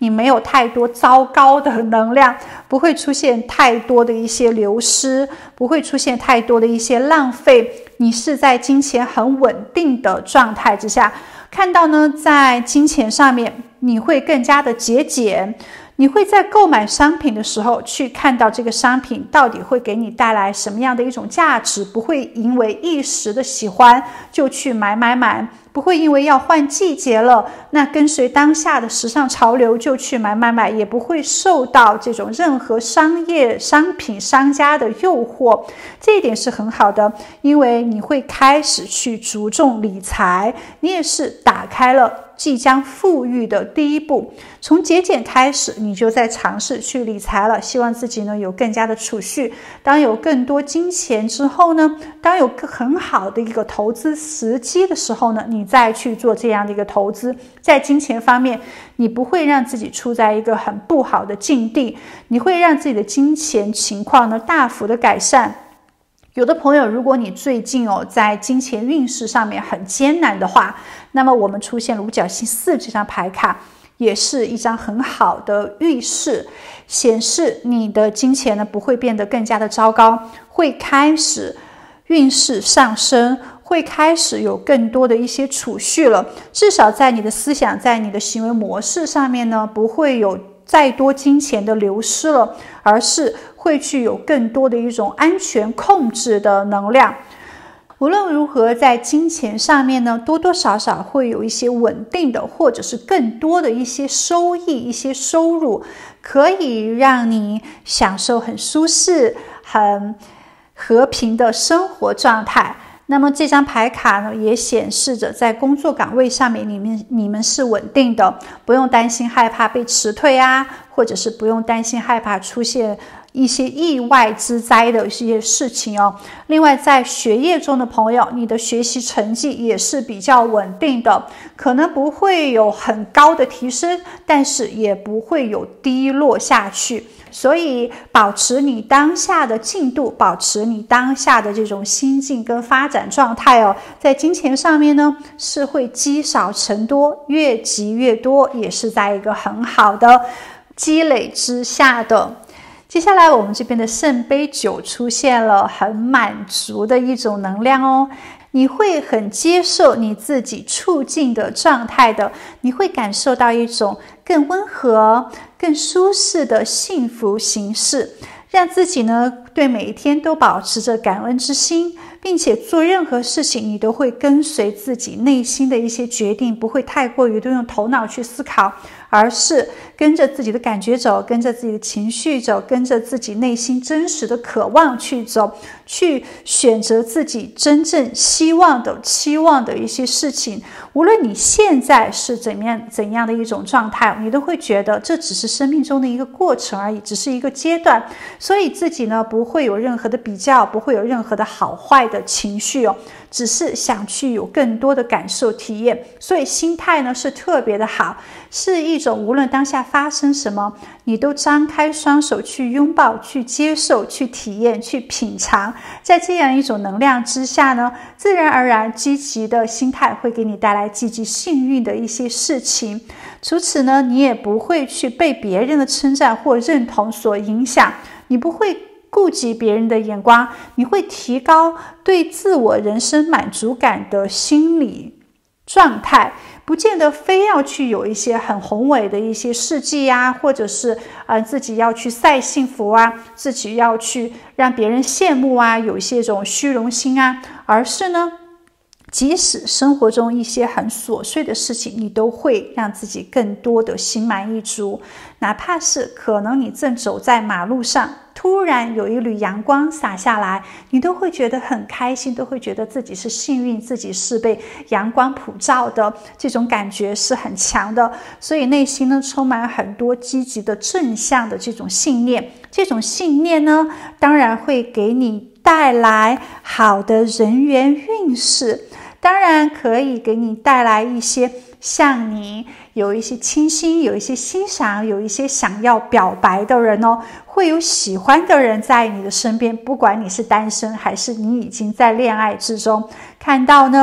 你没有太多糟糕的能量，不会出现太多的一些流失，不会出现太多的一些浪费，你是在金钱很稳定的状态之下。看到呢，在金钱上面你会更加的节俭，你会在购买商品的时候去看到这个商品到底会给你带来什么样的一种价值，不会因为一时的喜欢就去买买买，不会因为要换季节了，那跟随当下的时尚潮流就去买买买，也不会受到这种任何商业商品商家的诱惑。这一点是很好的，因为你会开始去注重理财，你也是打开了即将富裕的第一步。从节俭开始，你就在尝试去理财了，希望自己呢有更加的储蓄。当有更多金钱之后呢，当有很好的一个投资时机的时候呢，你再去做这样的一个投资。在金钱方面，你不会让自己处在一个很不好的境地，你会让自己的金钱情况呢大幅的改善。有的朋友，如果你最近哦在金钱运势上面很艰难的话，那么我们出现了五角星四这张牌卡，也是一张很好的预示，显示你的金钱呢不会变得更加的糟糕，会开始运势上升，会开始有更多的一些储蓄了。至少在你的思想，在你的行为模式上面呢，不会有再多金钱的流失了，而是会具有更多的一种安全控制的能量。无论如何，在金钱上面呢，多多少少会有一些稳定的，或者是更多的一些收益、一些收入，可以让你享受很舒适、很和平的生活状态。那么这张牌卡呢，也显示着在工作岗位上面，你们你们是稳定的，不用担心害怕被辞退啊，或者是不用担心害怕出现一些意外之灾的一些事情哦。另外，在学业中的朋友，你的学习成绩也是比较稳定的，可能不会有很高的提升，但是也不会有低落下去。所以保持你当下的进度，保持你当下的这种心境跟发展状态哦，在金钱上面呢是会积少成多，越积越多，也是在一个很好的积累之下的。接下来我们这边的圣杯九出现了很满足的一种能量哦，你会很接受你自己处境的状态的，你会感受到一种更温和、更舒适的幸福形式，让自己呢对每一天都保持着感恩之心，并且做任何事情你都会跟随自己内心的一些决定，不会太过于的用头脑去思考，而是跟着自己的感觉走，跟着自己的情绪走，跟着自己内心真实的渴望去走，去选择自己真正希望的期望的一些事情。无论你现在是怎样怎样的一种状态，你都会觉得这只是生命中的一个过程而已，只是一个阶段，所以自己呢不会有任何的比较，不会有任何的好坏的情绪哦，只是想去有更多的感受体验，所以心态呢是特别的好，是一种无论当下发生什么，你都张开双手去拥抱、去接受、去体验、去品尝。在这样一种能量之下呢，自然而然积极的心态会给你带来积极幸运的一些事情。除此呢，你也不会去被别人的称赞或认同所影响，你不会顾及别人的眼光，你会提高对自我人生满足感的心理状态，不见得非要去有一些很宏伟的一些事迹啊，或者是呃自己要去晒幸福啊，自己要去让别人羡慕啊，有一些这种虚荣心啊，而是呢即使生活中一些很琐碎的事情，你都会让自己更多的心满意足。哪怕是可能你正走在马路上，突然有一缕阳光洒下来，你都会觉得很开心，都会觉得自己是幸运，自己是被阳光普照的，这种感觉是很强的。所以内心呢充满很多积极的正向的这种信念，这种信念呢当然会给你带来好的人缘运势，当然可以给你带来一些像你有一些倾心，有一些欣赏，有一些想要表白的人哦，会有喜欢的人在你的身边，不管你是单身还是你已经在恋爱之中。看到呢，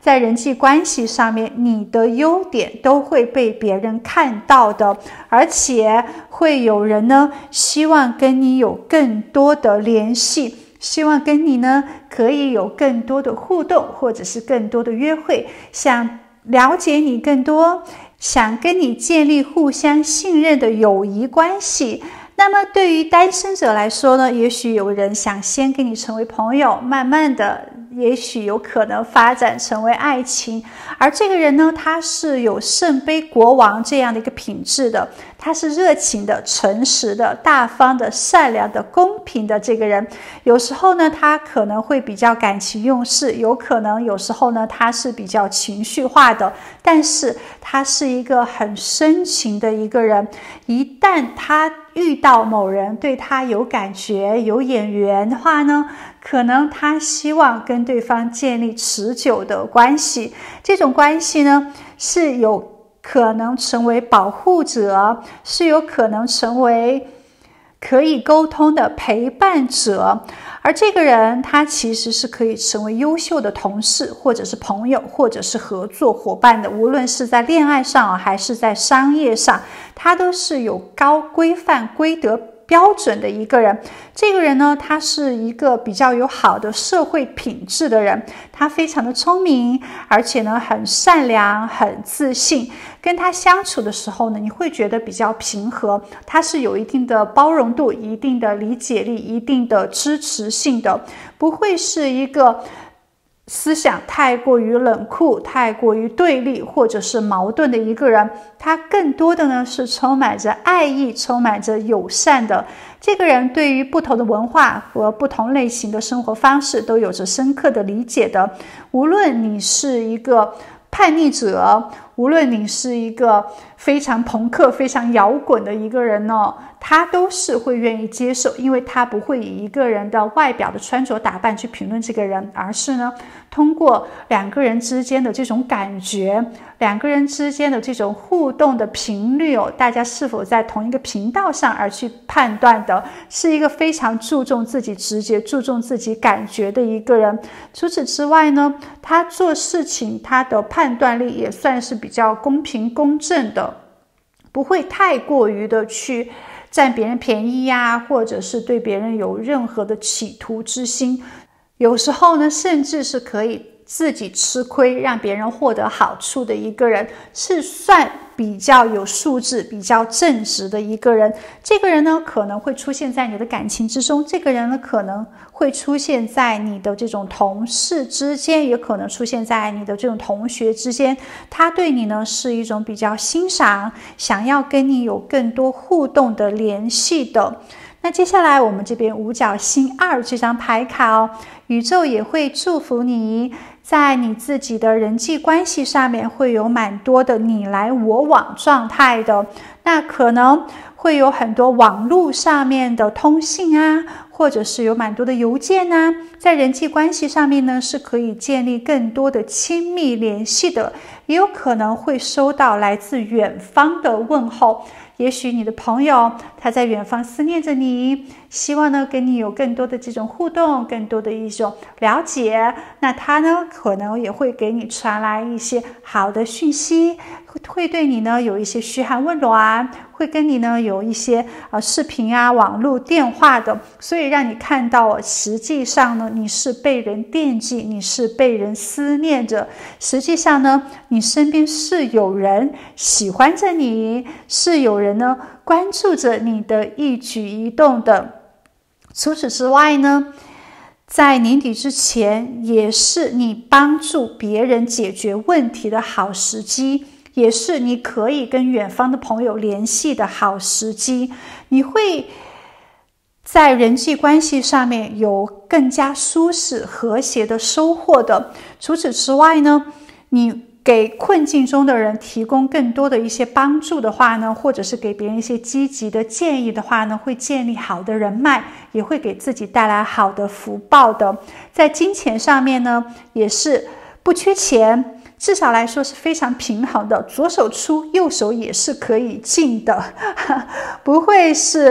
在人际关系上面，你的优点都会被别人看到的，而且会有人呢希望跟你有更多的联系，希望跟你呢可以有更多的互动，或者是更多的约会，想了解你更多，想跟你建立互相信任的友谊关系。那么对于单身者来说呢，也许有人想先跟你成为朋友，慢慢的也许有可能发展成为爱情。而这个人呢，他是有圣杯国王这样的一个品质的，他是热情的、诚实的、大方的、善良的、公平的这个人。有时候呢，他可能会比较感情用事，有可能有时候呢，他是比较情绪化的，但是他是一个很深情的一个人。一旦他遇到某人对他有感觉、有眼缘的话呢，可能他希望跟对方建立持久的关系。这种关系呢，是有可能成为保护者，是有可能成为可以沟通的陪伴者。而这个人他其实是可以成为优秀的同事，或者是朋友，或者是合作伙伴的。无论是在恋爱上还是在商业上，他都是有高规范规德标准的一个人。这个人呢，他是一个比较有好的社会品质的人，他非常的聪明，而且呢很善良，很自信。跟他相处的时候呢，你会觉得比较平和，他是有一定的包容度，一定的理解力，一定的支持性的，不会是一个思想太过于冷酷，太过于对立或者是矛盾的一个人。他更多的呢是充满着爱意，充满着友善的。这个人对于不同的文化和不同类型的生活方式都有着深刻的理解的。无论你是一个叛逆者，无论你是一个非常朋克非常摇滚的一个人呢，他都是会愿意接受，因为他不会以一个人的外表的穿着打扮去评论这个人，而是呢通过两个人之间的这种感觉，两个人之间的这种互动的频率哦，大家是否在同一个频道上而去判断的，是一个非常注重自己直觉、注重自己感觉的一个人。除此之外呢，他做事情他的判断力也算是比较公平公正的，不会太过于的去占别人便宜呀，或者是对别人有任何的企图之心。有时候呢，甚至是可以自己吃亏，让别人获得好处的一个人，是算比较有素质、比较正直的一个人。这个人呢，可能会出现在你的感情之中，这个人呢，可能会出现在你的这种同事之间，也可能出现在你的这种同学之间。他对你呢，是一种比较欣赏，想要跟你有更多互动的联系的。那接下来我们这边五角星二这张牌卡哦，宇宙也会祝福你，在你自己的人际关系上面会有蛮多的你来我往状态的。那可能会有很多网络上面的通信啊，或者是有蛮多的邮件啊，在人际关系上面呢是可以建立更多的亲密联系的，也有可能会收到来自远方的问候。也许你的朋友他在远方思念着你，希望呢跟你有更多的这种互动，更多的一种了解。那他呢可能也会给你传来一些好的讯息，会对你呢有一些嘘寒问暖，会跟你呢有一些呃视频啊、网络电话的，所以让你看到实际上呢你是被人惦记，你是被人思念着，实际上呢你身边是有人喜欢着你，是有人呢关注着你的一举一动的。除此之外呢，在年底之前也是你帮助别人解决问题的好时机，也是你可以跟远方的朋友联系的好时机。你会在人际关系上面有更加舒适和谐的收获的。除此之外呢，你给困境中的人提供更多的一些帮助的话呢，或者是给别人一些积极的建议的话呢，会建立好的人脉，也会给自己带来好的福报的。在金钱上面呢，也是不缺钱，至少来说是非常平衡的，左手出右手也是可以进的，不会是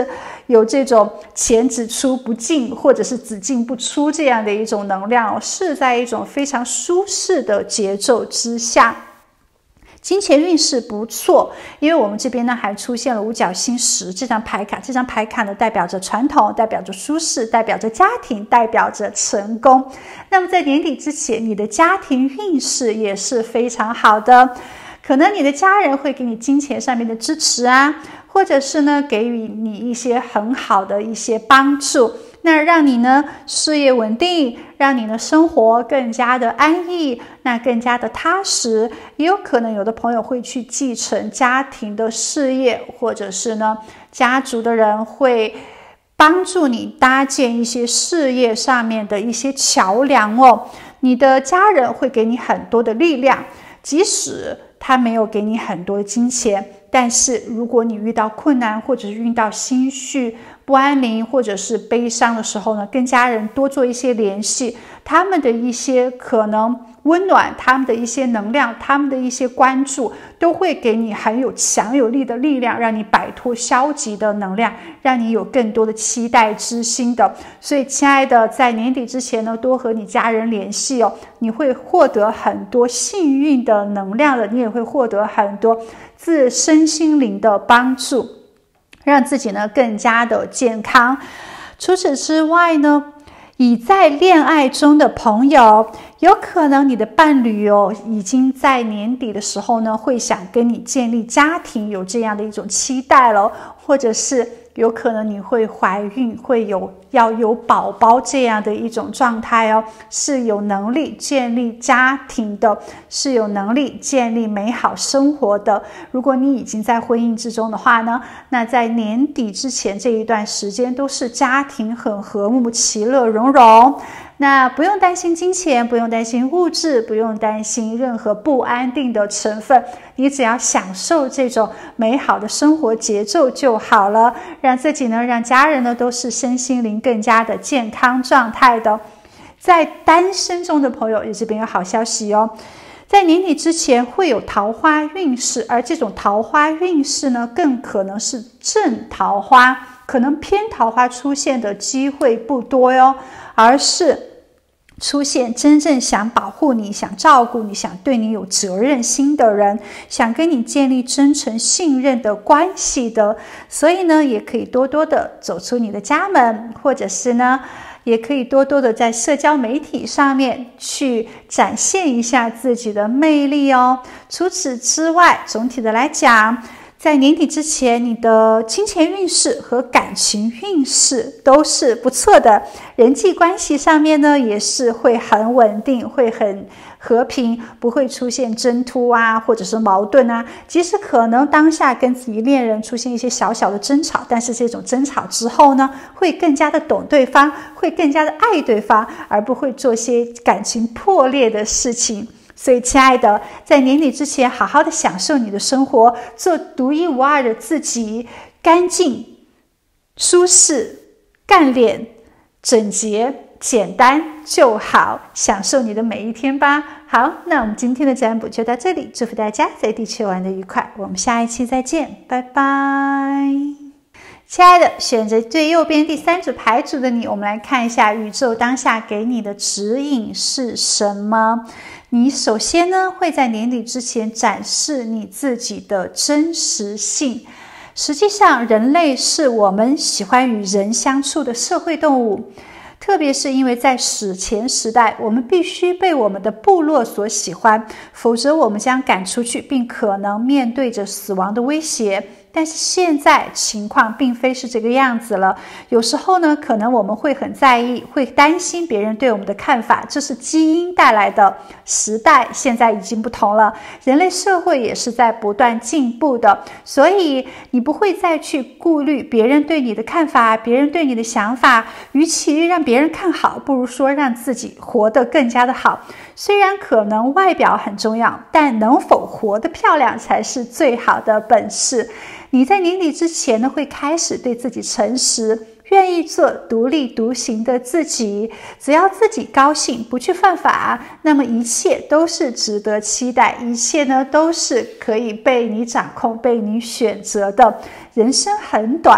有这种钱只出不进，或者是只进不出这样的一种能量，是在一种非常舒适的节奏之下。金钱运势不错，因为我们这边呢还出现了五角星十这张牌卡，这张牌卡呢代表着传统，代表着舒适，代表着家庭，代表着成功。那么在年底之前，你的家庭运势也是非常好的，可能你的家人会给你金钱上面的支持啊，或者是呢给予你一些很好的一些帮助，那让你呢事业稳定，让你的生活更加的安逸，那更加的踏实。也有可能有的朋友会去继承家庭的事业，或者是呢家族的人会帮助你搭建一些事业上面的一些桥梁哦。你的家人会给你很多的力量，即使他没有给你很多的金钱，但是如果你遇到困难，或者是遇到心绪不安宁或者是悲伤的时候呢，跟家人多做一些联系，他们的一些可能温暖，他们的一些能量，他们的一些关注，都会给你很有强有力的力量，让你摆脱消极的能量，让你有更多的期待之心的。所以亲爱的，在年底之前呢，多和你家人联系哦，你会获得很多幸运的能量的，你也会获得很多自身心灵的帮助，让自己呢更加的健康。除此之外呢，已在恋爱中的朋友，有可能你的伴侣哦，已经在年底的时候呢，会想跟你建立家庭，有这样的一种期待了，或者是有可能你会怀孕，会有要有宝宝这样的一种状态哦，是有能力建立家庭的，是有能力建立美好生活的。如果你已经在婚姻之中的话呢，那在年底之前这一段时间都是家庭很和睦，其乐融融。那不用担心金钱，不用担心物质，不用担心任何不安定的成分，你只要享受这种美好的生活节奏就好了，让自己呢，让家人呢都是身心灵更加的健康状态的。在单身中的朋友，也这边有好消息哦，在年底之前会有桃花运势，而这种桃花运势呢，更可能是正桃花，可能偏桃花出现的机会不多哟，而是出现真正想保护你、想照顾你、想对你有责任心的人，想跟你建立真诚信任的关系的。所以呢，也可以多多的走出你的家门，或者是呢，也可以多多的在社交媒体上面去展现一下自己的魅力哦。除此之外，总体的来讲，在年底之前，你的金钱运势和感情运势都是不错的，人际关系上面呢也是会很稳定，会很和平，不会出现争突啊，或者是矛盾啊。即使可能当下跟自己恋人出现一些小小的争吵，但是这种争吵之后呢，会更加的懂对方，会更加的爱对方，而不会做些感情破裂的事情。所以亲爱的，在年底之前好好的享受你的生活，做独一无二的自己，干净、舒适、干练、整洁、简单就好，享受你的每一天吧。好，那我们今天的占卜就到这里，祝福大家在地球玩得愉快，我们下一期再见，拜拜。亲爱的，选择最右边第三组牌组的你，我们来看一下宇宙当下给你的指引是什么。你首先呢，会在年底之前展示你自己的真实性。实际上，人类是我们喜欢与人相处的社会动物，特别是因为在史前时代，我们必须被我们的部落所喜欢，否则我们将赶出去，并可能面对着死亡的威胁。但是现在情况并非是这个样子了，有时候呢，可能我们会很在意，会担心别人对我们的看法，这是基因带来的。时代现在已经不同了，人类社会也是在不断进步的，所以你不会再去顾虑别人对你的看法，别人对你的想法，与其让别人看好，不如说让自己活得更加的好。虽然可能外表很重要，但能否活得漂亮才是最好的本事。你在年底之前呢，会开始对自己诚实，愿意做独立独行的自己，只要自己高兴，不去犯法，那么一切都是值得期待，一切呢都是可以被你掌控，被你选择的。人生很短，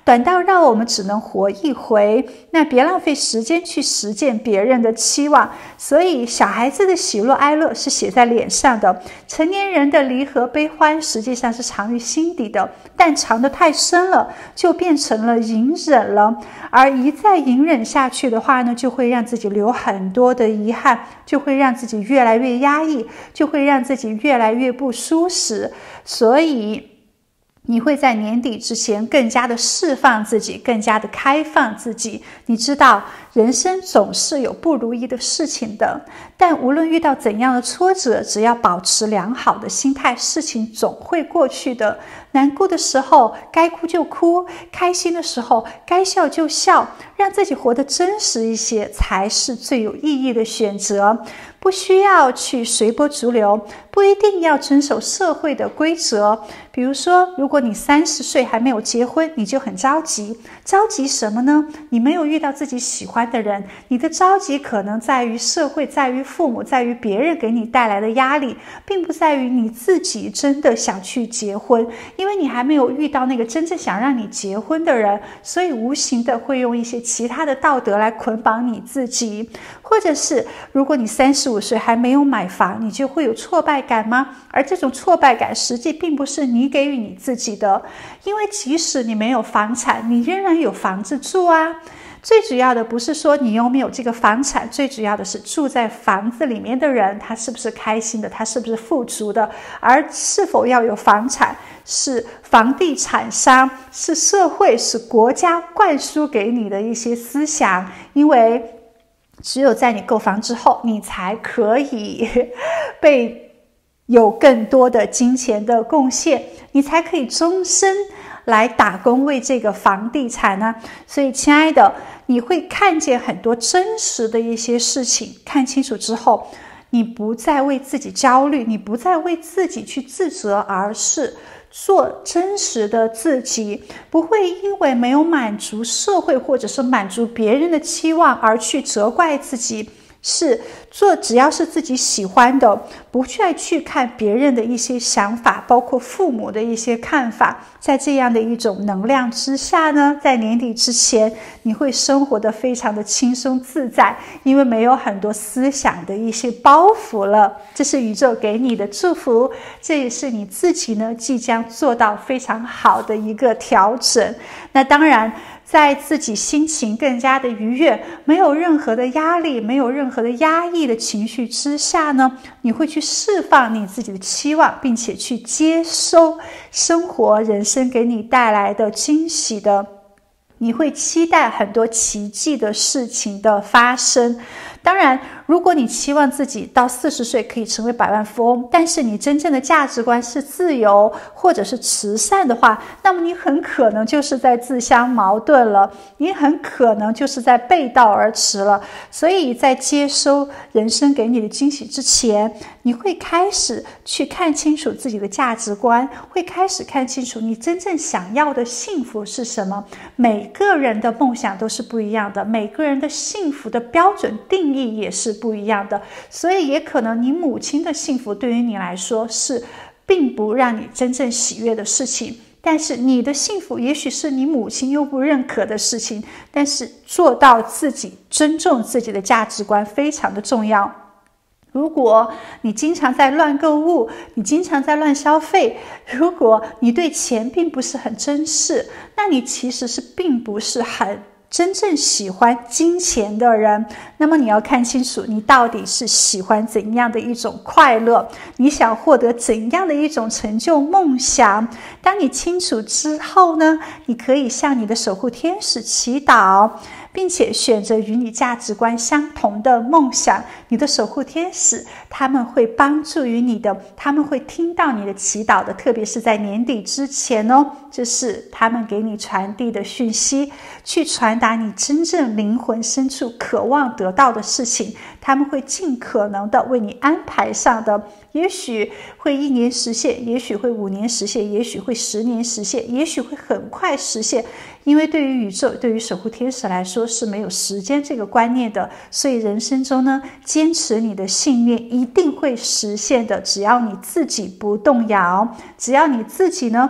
短到让我们只能活一回，那别浪费时间去实践别人的期望。所以小孩子的喜怒哀乐是写在脸上的，成年人的离合悲欢实际上是藏于心底的，但藏得太深了，就变成了隐忍了。而一再隐忍下去的话呢，就会让自己留很多的遗憾，就会让自己越来越压抑，就会让自己越来越不舒适。所以你会在年底之前更加的释放自己，更加的开放自己。你知道人生总是有不如意的事情的，但无论遇到怎样的挫折，只要保持良好的心态，事情总会过去的。难过的时候该哭就哭，开心的时候该笑就笑，让自己活得真实一些才是最有意义的选择。不需要去随波逐流，不一定要遵守社会的规则。比如说，如果你三十岁还没有结婚，你就很着急。着急什么呢？你没有遇到自己喜欢的人，你的着急可能在于社会，在于父母，在于别人给你带来的压力，并不在于你自己真的想去结婚。因为你还没有遇到那个真正想让你结婚的人，所以无形的会用一些其他的道德来捆绑你自己。或者是如果你三十五岁还没有买房，你就会有挫败感吗？而这种挫败感实际并不是你给予你自己的，因为即使你没有房产，你仍然有房子住啊。最主要的不是说你有没有这个房产，最主要的是住在房子里面的人，他是不是开心的，他是不是富足的。而是否要有房产，是房地产商，是社会，是国家灌输给你的一些思想。因为只有在你购房之后，你才可以被有更多的金钱的贡献，你才可以终身来打工为这个房地产呢。所以亲爱的，你会看见很多真实的一些事情，看清楚之后，你不再为自己焦虑，你不再为自己去自责，而是做真实的自己，不会因为没有满足社会或者是满足别人的期望而去责怪自己，是做只要是自己喜欢的，不去去看别人的一些想法，包括父母的一些看法。在这样的一种能量之下呢，在年底之前，你会生活得非常的轻松自在，因为没有很多思想的一些包袱了。这是宇宙给你的祝福，这也是你自己呢即将做到非常好的一个调整。那当然，在自己心情更加的愉悦，没有任何的压力，没有任何的压抑的情绪之下呢，你会去释放你自己的期望，并且去接收生活人生给你带来的惊喜的。你会期待很多奇迹的事情的发生。当然，如果你期望自己到四十岁可以成为百万富翁，但是你真正的价值观是自由或者是慈善的话，那么你很可能就是在自相矛盾了，你很可能就是在背道而驰了。所以在接收人生给你的惊喜之前，你会开始去看清楚自己的价值观，会开始看清楚你真正想要的幸福是什么。每个人的梦想都是不一样的，每个人的幸福的标准定义也是不一样的，所以也可能你母亲的幸福对于你来说是并不让你真正喜悦的事情，但是你的幸福也许是你母亲又不认可的事情。但是做到自己尊重自己的价值观非常的重要。如果你经常在乱购物，你经常在乱消费，如果你对钱并不是很珍视，那你其实是并不是很真正喜欢金钱的人。那么你要看清楚，你到底是喜欢怎样的一种快乐，你想获得怎样的一种成就梦想。当你清楚之后呢，你可以向你的守护天使祈祷，并且选择与你价值观相同的梦想。你的守护天使他们会帮助于你的，他们会听到你的祈祷的，特别是在年底之前哦，这是他们给你传递的讯息，去传达你真正灵魂深处渴望得到的事情。他们会尽可能的为你安排上的，也许会一年实现，也许会五年实现，也许会十年实现，也许会很快实现。因为对于宇宙，对于守护天使来说是没有时间这个观念的，所以人生中呢，坚持你的信念一定会实现的，只要你自己不动摇，只要你自己呢不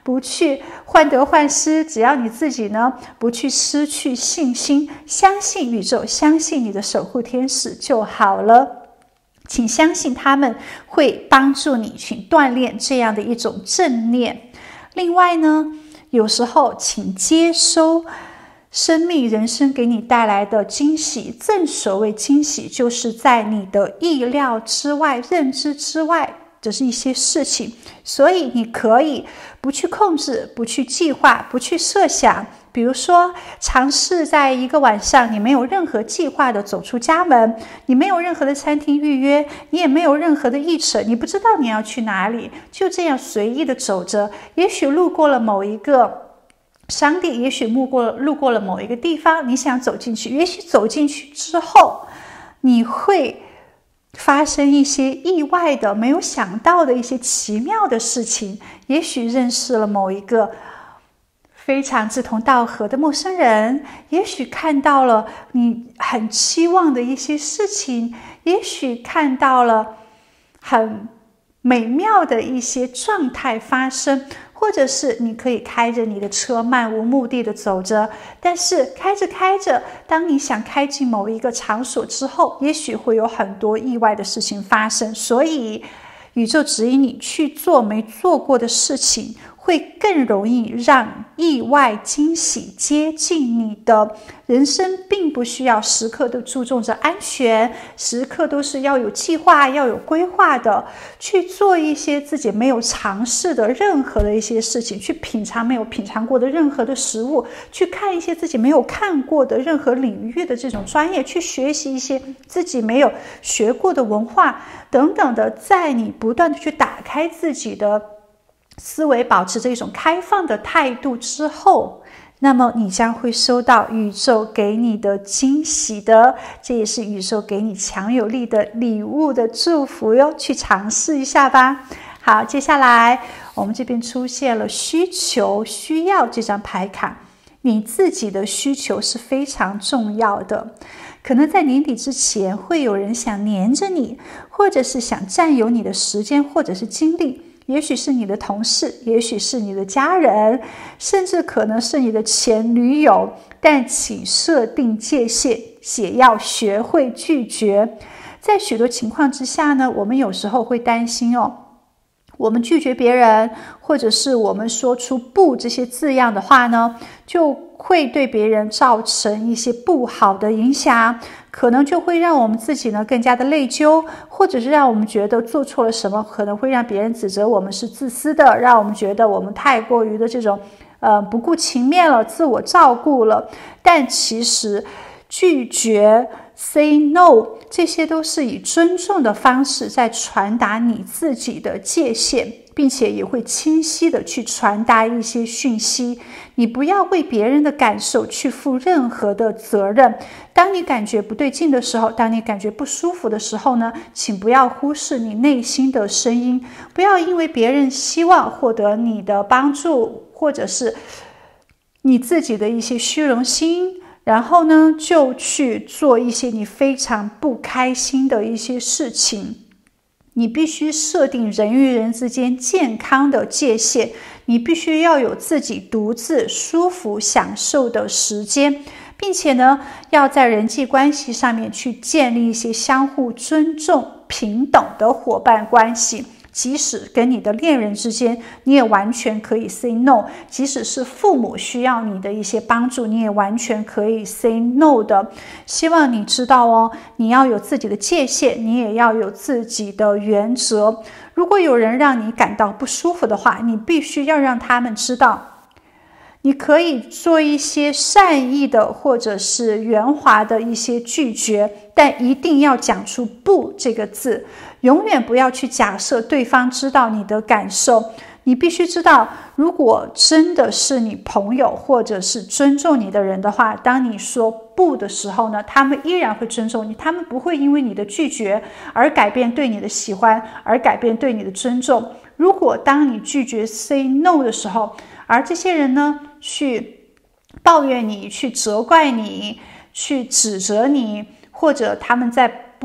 不去患得患失，只要你自己呢不去失去信心，相信宇宙，相信你的守护天使就好了。请相信他们会帮助你去锻炼这样的一种正念。另外呢，有时候请接收生命人生给你带来的惊喜，正所谓惊喜，就是在你的意料之外、认知之外的一些事情，所以你可以不去控制，不去计划，不去设想。比如说，尝试在一个晚上，你没有任何计划的走出家门，你没有任何的餐厅预约，你也没有任何的议程，你不知道你要去哪里，就这样随意的走着，也许路过了某一个商店，也许路过路过了某一个地方，你想走进去，也许走进去之后，你会发生一些意外的、没有想到的一些奇妙的事情，也许认识了某一个非常志同道合的陌生人，也许看到了你很期望的一些事情，也许看到了很美妙的一些状态发生，或者是你可以开着你的车漫无目的的走着，但是开着开着，当你想开进某一个场所之后，也许会有很多意外的事情发生。所以宇宙指引你去做没做过的事情，会更容易让意外惊喜接近你的人生。并不需要时刻都注重着安全，时刻都是要有计划、要有规划的去做一些自己没有尝试的任何的一些事情，去品尝没有品尝过的任何的食物，去看一些自己没有看过的任何领域的这种专业，去学习一些自己没有学过的文化等等的。在你不断的去打开自己的思维，保持着一种开放的态度之后，那么你将会收到宇宙给你的惊喜的，这也是宇宙给你强有力的礼物的祝福哟，去尝试一下吧。好，接下来我们这边出现了需求、需要这张牌卡，你自己的需求是非常重要的。可能在年底之前，会有人想黏着你，或者是想占有你的时间或者是精力，也许是你的同事，也许是你的家人，甚至可能是你的前女友。但请设定界限，也要学会拒绝。在许多情况之下呢，我们有时候会担心哦，我们拒绝别人，或者是我们说出不这些字样的话呢，就会对别人造成一些不好的影响，可能就会让我们自己呢更加的内疚，或者是让我们觉得做错了什么，可能会让别人指责我们是自私的，让我们觉得我们太过于的这种呃不顾情面了，自我照顾了。但其实拒绝 say no， 这些都是以尊重的方式在传达你自己的界限，并且也会清晰的去传达一些讯息。你不要为别人的感受去负任何的责任。当你感觉不对劲的时候，当你感觉不舒服的时候呢，请不要忽视你内心的声音，不要因为别人希望获得你的帮助，或者是你自己的一些虚荣心，然后呢，就去做一些你非常不开心的一些事情。你必须设定人与人之间健康的界限，你必须要有自己独自舒服享受的时间，并且呢，要在人际关系上面去建立一些相互尊重、平等的伙伴关系。即使跟你的恋人之间，你也完全可以 say no， 即使是父母需要你的一些帮助，你也完全可以 say no 的。希望你知道哦，你要有自己的界限，你也要有自己的原则。如果有人让你感到不舒服的话，你必须要让他们知道，你可以做一些善意的或者是圆滑的一些拒绝，但一定要讲出不这个字。永远不要去假设对方知道你的感受，你必须知道，如果真的是你朋友或者是尊重你的人的话，当你说不的时候呢，他们依然会尊重你，他们不会因为你的拒绝而改变对你的喜欢，而改变对你的尊重。如果当你拒绝 say no 的时候，而这些人呢去抱怨你，去责怪你，去指责你，或者他们在不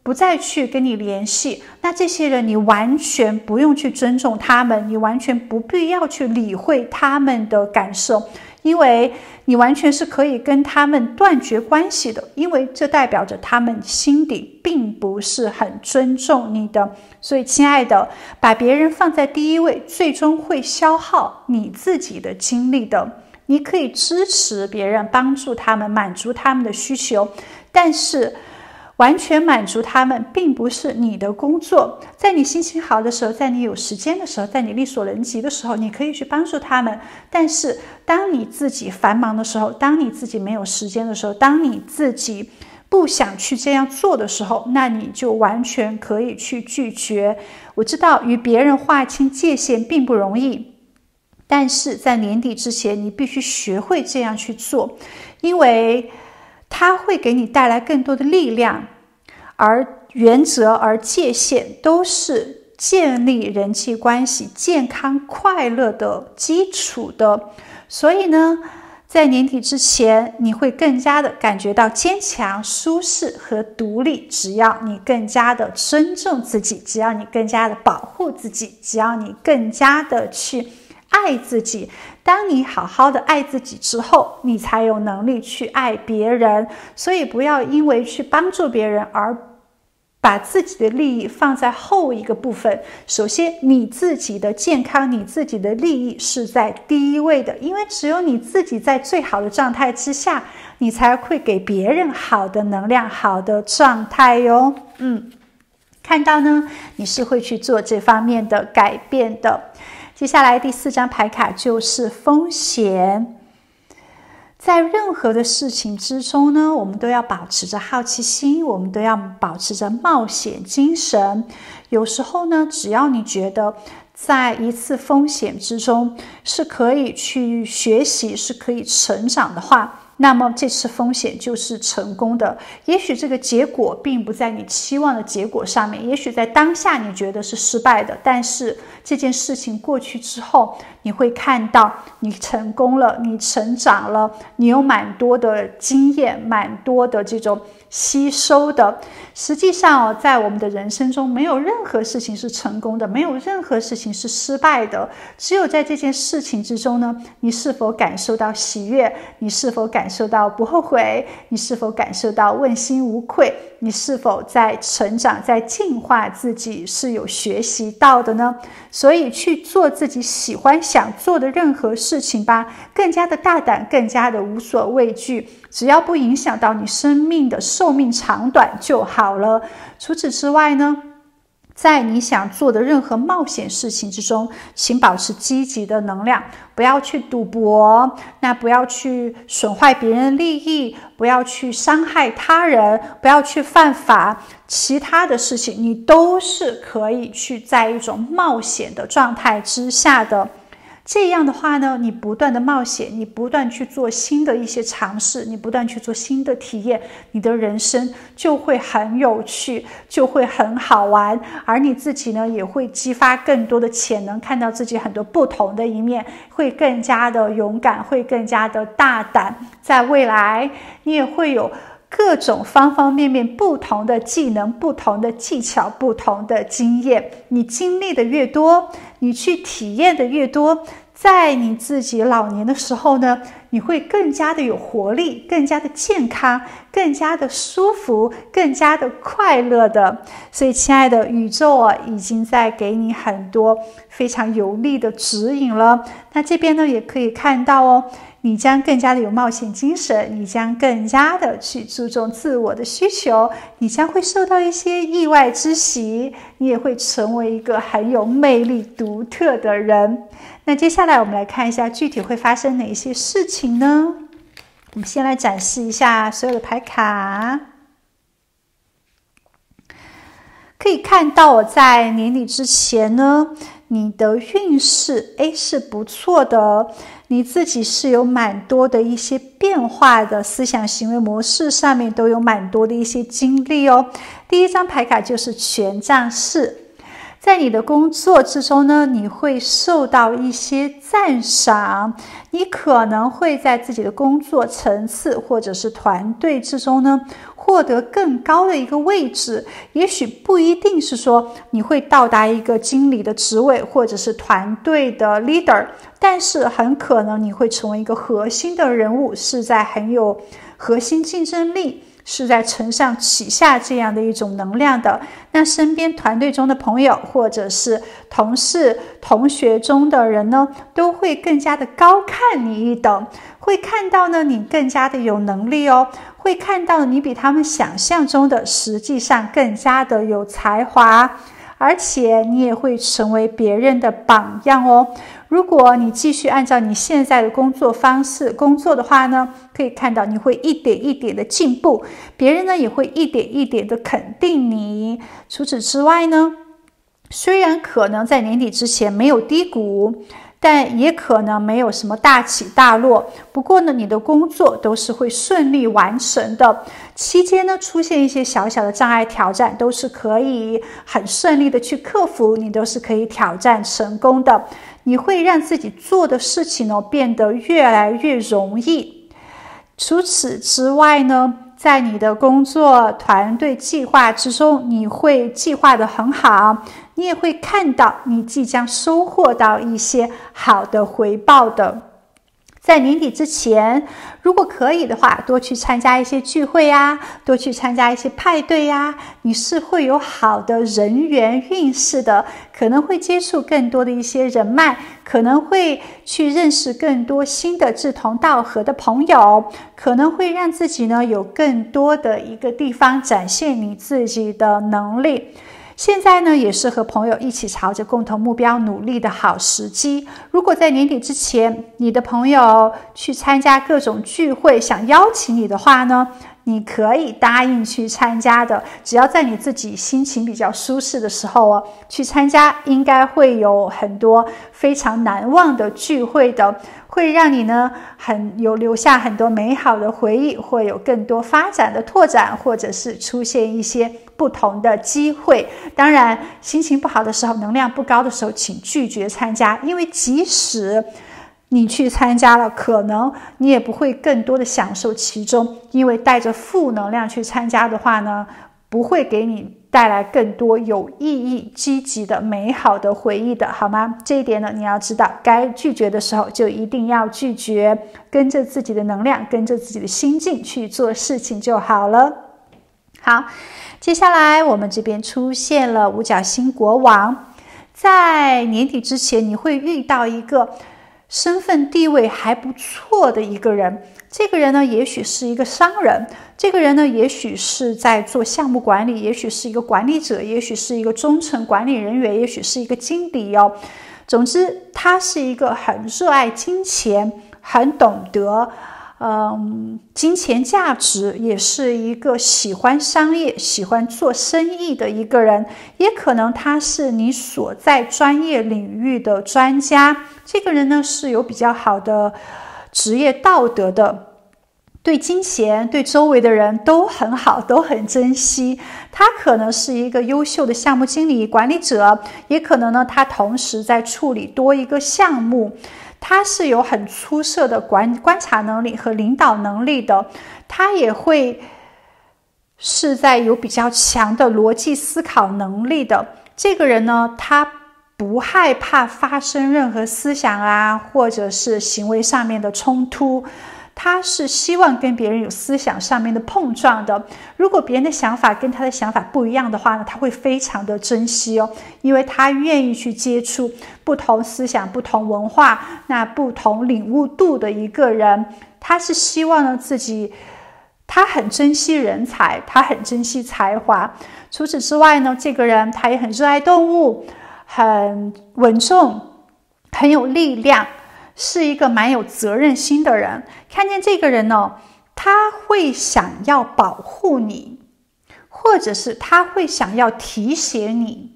不再去跟你联系，那这些人你完全不用去尊重他们，你完全不必要去理会他们的感受，因为你完全是可以跟他们断绝关系的，因为这代表着他们心底并不是很尊重你的。所以亲爱的，把别人放在第一位，最终会消耗你自己的精力的。你可以支持别人，帮助他们，满足他们的需求，但是完全满足他们并不是你的工作。在你心情好的时候，在你有时间的时候，在你力所能及的时候，你可以去帮助他们，但是当你自己繁忙的时候，当你自己没有时间的时候，当你自己不想去这样做的时候，那你就完全可以去拒绝。我知道与别人划清界限并不容易，但是在年底之前，你必须学会这样去做，因为它会给你带来更多的力量，而原则而界限都是建立人际关系健康快乐的基础的。所以呢，在年底之前，你会更加的感觉到坚强、舒适和独立。只要你更加的尊重自己，只要你更加的保护自己，只要你更加的去爱自己。当你好好的爱自己之后，你才有能力去爱别人。所以不要因为去帮助别人而把自己的利益放在后一个部分。首先，你自己的健康，你自己的利益是在第一位的，因为只有你自己在最好的状态之下，你才会给别人好的能量、好的状态哟。嗯，看到呢，你是会去做这方面的改变的。接下来第四张牌卡就是风险。在任何的事情之中呢，我们都要保持着好奇心，我们都要保持着冒险精神。有时候呢，只要你觉得在一次风险之中是可以去学习，是可以成长的话，那么这次风险就是成功的。也许这个结果并不在你期望的结果上面，也许在当下你觉得是失败的，但是这件事情过去之后，你会看到你成功了，你成长了，你有蛮多的经验，蛮多的这种吸收的。实际上哦，在我们的人生中，没有任何事情是成功的，没有任何事情是失败的。只有在这件事情之中呢，你是否感受到喜悦？你是否感受到不后悔？你是否感受到问心无愧？你是否在成长，在进化自己，是有学习到的呢？所以去做自己喜欢想做的任何事情吧，更加的大胆，更加的无所畏惧，只要不影响到你生命的寿命长短就好了。除此之外呢，在你想做的任何冒险事情之中，请保持积极的能量，不要去赌博，那不要去损坏别人的利益，不要去伤害他人，不要去犯法，其他的事情你都是可以去在一种冒险的状态之下的。这样的话呢，你不断的冒险，你不断去做新的一些尝试，你不断去做新的体验，你的人生就会很有趣，就会很好玩，而你自己呢，也会激发更多的潜能，看到自己很多不同的一面，会更加的勇敢，会更加的大胆。在未来，你也会有各种方方面面不同的技能，不同的技巧，不同的经验。你经历的越多，你去体验的越多，在你自己老年的时候呢，你会更加的有活力，更加的健康，更加的舒服，更加的快乐的。所以亲爱的，宇宙啊，已经在给你很多非常有力的指引了。那这边呢，也可以看到哦，你将更加的有冒险精神，你将更加的去注重自我的需求，你将会受到一些意外之喜，你也会成为一个很有魅力独特的人。那接下来我们来看一下具体会发生哪些事情呢？我们先来展示一下所有的牌卡。可以看到在年底之前呢，你的运势诶是不错的，你自己是有蛮多的一些变化的，思想行为模式上面都有蛮多的一些经历哦。第一张牌卡就是权杖四。在你的工作之中呢，你会受到一些赞赏，你可能会在自己的工作层次或者是团队之中呢， 获得更高的一个位置，也许不一定是说你会到达一个经理的职位或者是团队的 leader， 但是很可能你会成为一个核心的人物，是在很有核心竞争力，是在承上启下这样的一种能量的。那身边团队中的朋友或者是同事同学中的人呢，都会更加的高看你一等，会看到呢你更加的有能力哦，会看到你比他们想象中的实际上更加的有才华，而且你也会成为别人的榜样哦。如果你继续按照你现在的工作方式工作的话呢，可以看到你会一点一点的进步，别人呢也会一点一点的肯定你。除此之外呢，虽然可能在年底之前没有低谷，但也可能没有什么大起大落，不过呢，你的工作都是会顺利完成的。期间呢，出现一些小小的障碍挑战，都是可以很顺利的去克服，你都是可以挑战成功的。你会让自己做的事情呢变得越来越容易。除此之外呢，在你的工作团队计划之中，你会计划得很好，你也会看到你即将收获到一些好的回报的。在年底之前，如果可以的话，多去参加一些聚会呀，多去参加一些派对呀，你是会有好的人缘运势的，可能会接触更多的一些人脉，可能会去认识更多新的志同道合的朋友，可能会让自己呢有更多的一个地方展现你自己的能力。现在呢，也是和朋友一起朝着共同目标努力的好时机。如果在年底之前，你的朋友去参加各种聚会，想邀请你的话呢，你可以答应去参加的。只要在你自己心情比较舒适的时候哦，去参加，应该会有很多非常难忘的聚会的，会让你呢很有留下很多美好的回忆，会有更多发展的拓展，或者是出现一些不同的机会。当然，心情不好的时候，能量不高的时候，请拒绝参加，因为即使你去参加了，可能你也不会更多的享受其中，因为带着负能量去参加的话呢，不会给你带来更多有意义、积极的、美好的回忆的，好吗？这一点呢，你要知道，该拒绝的时候就一定要拒绝，跟着自己的能量，跟着自己的心境去做事情就好了。好，接下来我们这边出现了五角星国王，在年底之前，你会遇到一个身份地位还不错的一个人。这个人呢，也许是一个商人，这个人呢，也许是在做项目管理，也许是一个管理者，也许是一个中层管理人员，也许是一个经理哦。总之，他是一个很热爱金钱，很懂得嗯，金钱价值，也是一个喜欢商业、喜欢做生意的一个人，也可能他是你所在专业领域的专家。这个人呢，是有比较好的职业道德的，对金钱、对周围的人都很好，都很珍惜。他可能是一个优秀的项目经理、管理者，也可能呢，他同时在处理多一个项目。他是有很出色的观观察能力和领导能力的，他也会是在有比较强的逻辑思考能力的。这个人呢，他不害怕发生任何思想啊，或者是行为上面的冲突，他是希望跟别人有思想上面的碰撞的。如果别人的想法跟他的想法不一样的话呢，他会非常的珍惜哦，因为他愿意去接触不同思想、不同文化、那不同领悟度的一个人。他是希望呢自己，他很珍惜人才，他很珍惜才华。除此之外呢，这个人他也很热爱动物，很稳重，很有力量，是一个蛮有责任心的人。看见这个人呢，他会想要保护你，或者是他会想要提携你，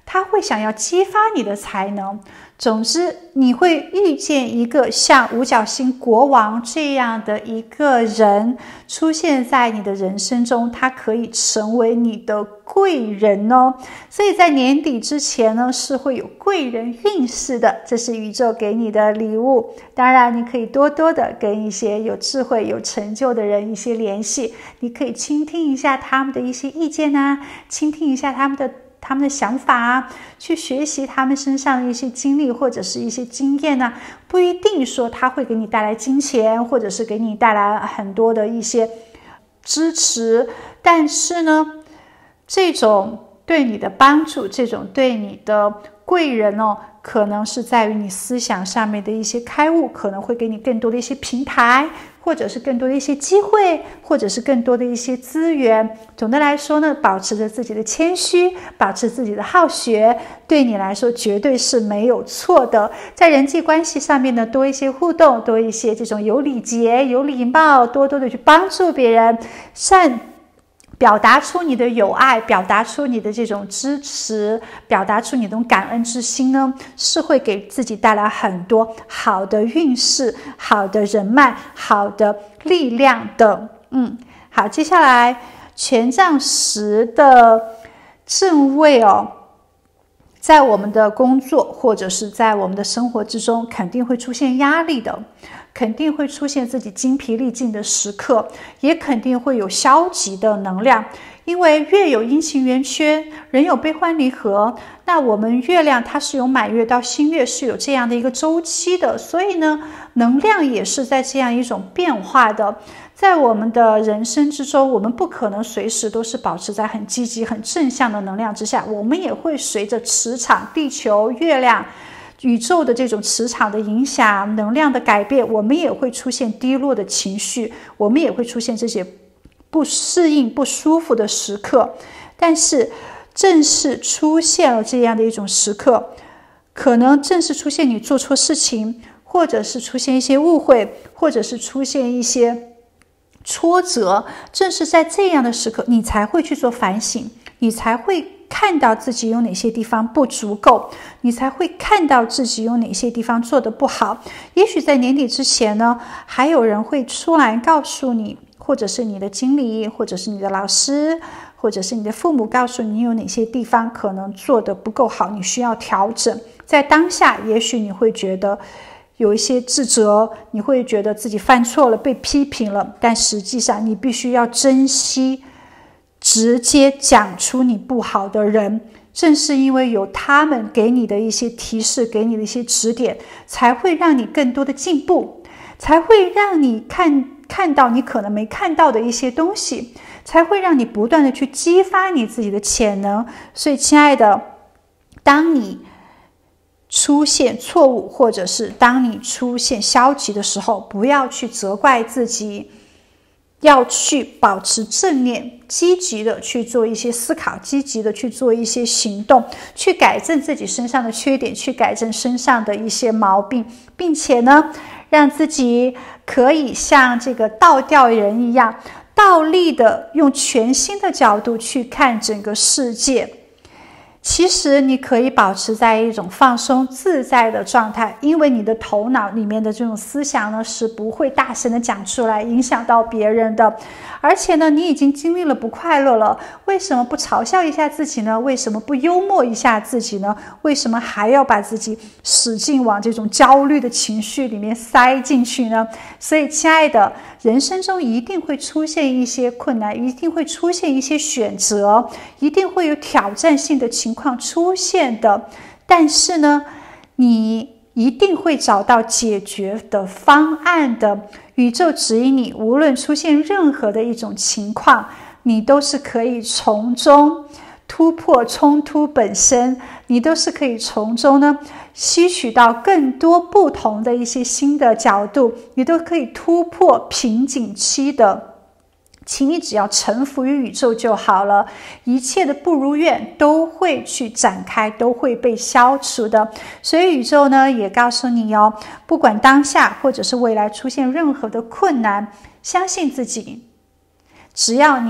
他会想要激发你的才能。总之，你会遇见一个像五角星国王这样的一个人出现在你的人生中，他可以成为你的贵人哦。所以在年底之前呢，是会有贵人运势的，这是宇宙给你的礼物。当然，你可以多多的跟一些有智慧、有成就的人一些联系，你可以倾听一下他们的一些意见啊，倾听一下他们的他们的想法啊，去学习他们身上的一些经历或者是一些经验啊，不一定说他会给你带来金钱，或者是给你带来很多的一些支持，但是呢，这种对你的帮助，这种对你的贵人哦，可能是在于你思想上面的一些开悟，可能会给你更多的一些平台，或者是更多的一些机会，或者是更多的一些资源。总的来说呢，保持着自己的谦虚，保持自己的好学，对你来说绝对是没有错的。在人际关系上面呢，多一些互动，多一些这种有礼节、有礼貌，多多的去帮助别人，善表达出你的友爱，表达出你的这种支持，表达出你这种感恩之心呢，是会给自己带来很多好的运势、好的人脉、好的力量的。嗯，好，接下来权杖十的正位哦，在我们的工作或者是在我们的生活之中，肯定会出现压力的，肯定会出现自己精疲力尽的时刻，也肯定会有消极的能量。因为月有阴晴圆缺，人有悲欢离合，那我们月亮它是有满月到新月，是有这样的一个周期的，所以呢，能量也是在这样一种变化的。在我们的人生之中，我们不可能随时都是保持在很积极、很正向的能量之下，我们也会随着磁场、地球、月亮、宇宙的这种磁场的影响、能量的改变，我们也会出现低落的情绪，我们也会出现这些不适应、不舒服的时刻。但是正是出现了这样的一种时刻，可能正是出现你做错事情，或者是出现一些误会，或者是出现一些挫折，正是在这样的时刻，你才会去做反省，你才会看到自己有哪些地方不足够，你才会看到自己有哪些地方做得不好。也许在年底之前呢，还有人会出来告诉你，或者是你的经理，或者是你的老师，或者是你的父母告诉你有哪些地方可能做得不够好，你需要调整。在当下，也许你会觉得有一些自责，你会觉得自己犯错了，被批评了，但实际上你必须要珍惜直接讲出你不好的人，正是因为有他们给你的一些提示，给你的一些指点，才会让你更多的进步，才会让你看看到你可能没看到的一些东西，才会让你不断的去激发你自己的潜能。所以亲爱的，当你出现错误，或者是当你出现消极的时候，不要去责怪自己，要去保持正念，积极的去做一些思考，积极的去做一些行动，去改正自己身上的缺点，去改正身上的一些毛病，并且呢，让自己可以像这个倒吊人一样，倒立的用全新的角度去看整个世界。其实你可以保持在一种放松自在的状态，因为你的头脑里面的这种思想呢，是不会大声的讲出来，影响到别人的。而且呢，你已经经历了不快乐了，为什么不嘲笑一下自己呢？为什么不幽默一下自己呢？为什么还要把自己使劲往这种焦虑的情绪里面塞进去呢？所以亲爱的，人生中一定会出现一些困难，一定会出现一些选择，一定会有挑战性的情况出现的，但是呢，你一定会找到解决的方案的。宇宙指引你，无论出现任何的一种情况，你都是可以从中突破冲突本身，你都是可以从中呢吸取到更多不同的一些新的角度，你都可以突破瓶颈期的。请你只要臣服于宇宙就好了，一切的不如愿都会去展开，都会被消除的。所以宇宙呢也告诉你哦，不管当下或者是未来出现任何的困难，相信自己，只要你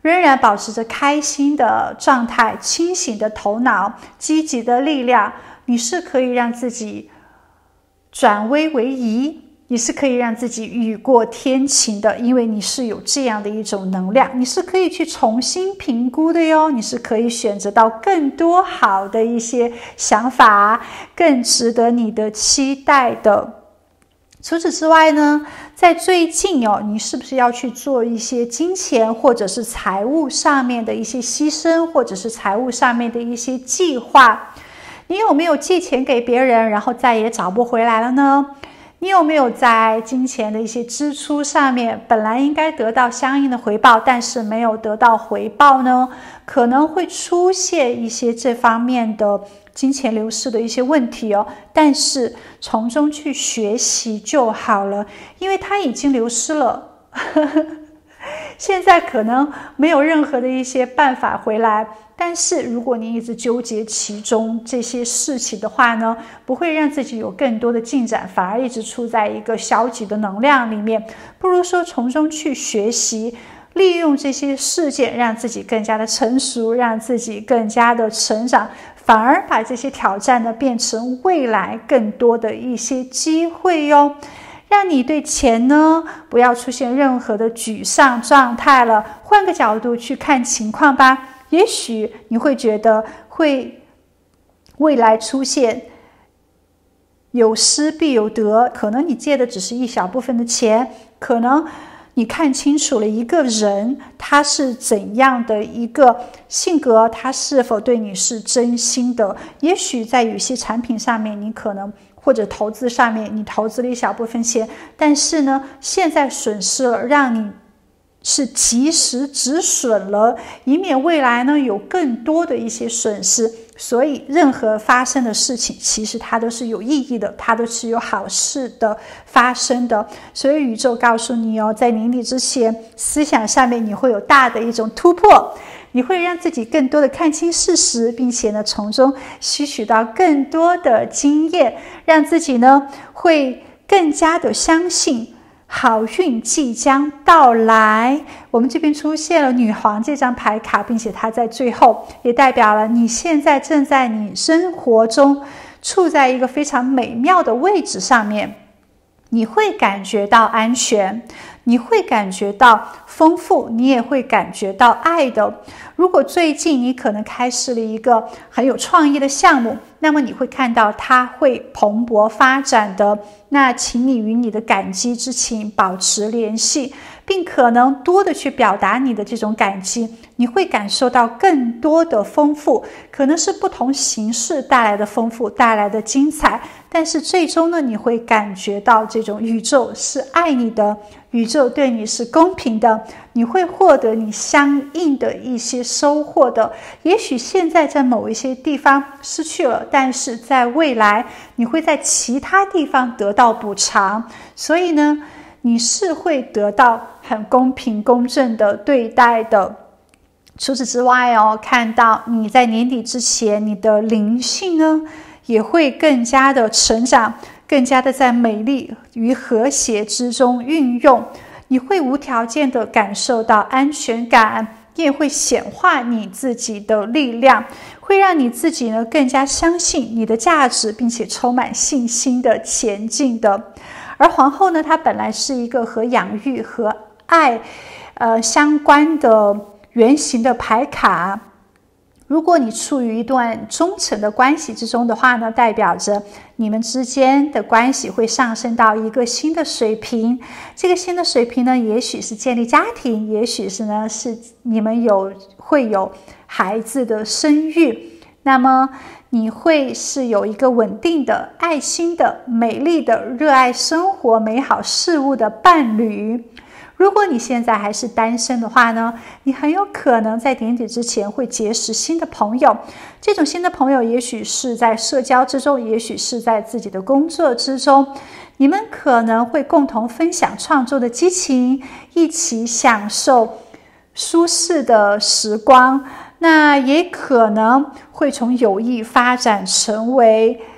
仍然保持着开心的状态、清醒的头脑、积极的力量，你是可以让自己转危为夷，你是可以让自己雨过天晴的，因为你是有这样的一种能量，你是可以去重新评估的哟，你是可以选择到更多好的一些想法，更值得你的期待的。除此之外呢，在最近哦，你是不是要去做一些金钱或者是财务上面的一些牺牲，或者是财务上面的一些计划？你有没有借钱给别人，然后再也找不回来了呢？你有没有在金钱的一些支出上面，本来应该得到相应的回报，但是没有得到回报呢？可能会出现一些这方面的金钱流失的一些问题哦，但是从中去学习就好了，因为它已经流失了现在可能没有任何的一些办法回来，但是如果你一直纠结其中这些事情的话呢，不会让自己有更多的进展，反而一直处在一个消极的能量里面。不如说从中去学习，利用这些事件让自己更加的成熟，让自己更加的成长，反而把这些挑战呢变成未来更多的一些机会哟。让你对钱呢不要出现任何的沮丧状态了，换个角度去看情况吧，也许你会觉得会未来出现有失必有得，可能你借的只是一小部分的钱，可能你看清楚了一个人他是怎样的一个性格，他是否对你是真心的。也许在有些产品上面你可能或者投资上面你投资了一小部分钱，但是呢现在损失了，让你是及时止损了，以免未来呢有更多的一些损失。所以任何发生的事情其实它都是有意义的，它都是有好事的发生的。所以宇宙告诉你哦，在年底之前思想上面你会有大的一种突破，你会让自己更多的看清事实，并且呢从中吸取到更多的经验，让自己呢会更加的相信好运即将到来。我们这边出现了女皇这张牌卡，并且它在最后也代表了你现在正在你生活中处在一个非常美妙的位置上面，你会感觉到安全，你会感觉到丰富，你也会感觉到爱的。如果最近你可能开始了一个很有创意的项目，那么你会看到它会蓬勃发展的，那请你与你的感激之情保持联系，并可能多的去表达你的这种感激，你会感受到更多的丰富，可能是不同形式带来的丰富，带来的精彩，但是最终呢，你会感觉到这种宇宙是爱你的，宇宙对你是公平的，你会获得你相应的一些收获的。也许现在在某一些地方失去了，但是在未来你会在其他地方得到补偿，所以呢你是会得到很公平公正的对待的。除此之外哦，看到你在年底之前，你的灵性呢也会更加的成长，更加的在美丽与和谐之中运用，你会无条件的感受到安全感，你也会显化你自己的力量，会让你自己呢更加相信你的价值，并且充满信心的前进的。而皇后呢，她本来是一个和养育和爱呃相关的圆形的牌卡，如果你处于一段忠诚的关系之中的话呢，代表着你们之间的关系会上升到一个新的水平。这个新的水平呢，也许是建立家庭，也许是呢是你们有会有孩子的生育。那么你会是有一个稳定的、爱心的、美丽的、热爱生活、美好事物的伴侣。如果你现在还是单身的话呢，你很有可能在年底之前会结识新的朋友。这种新的朋友也许是在社交之中，也许是在自己的工作之中，你们可能会共同分享创作的激情，一起享受舒适的时光。那也可能会从友谊发展成为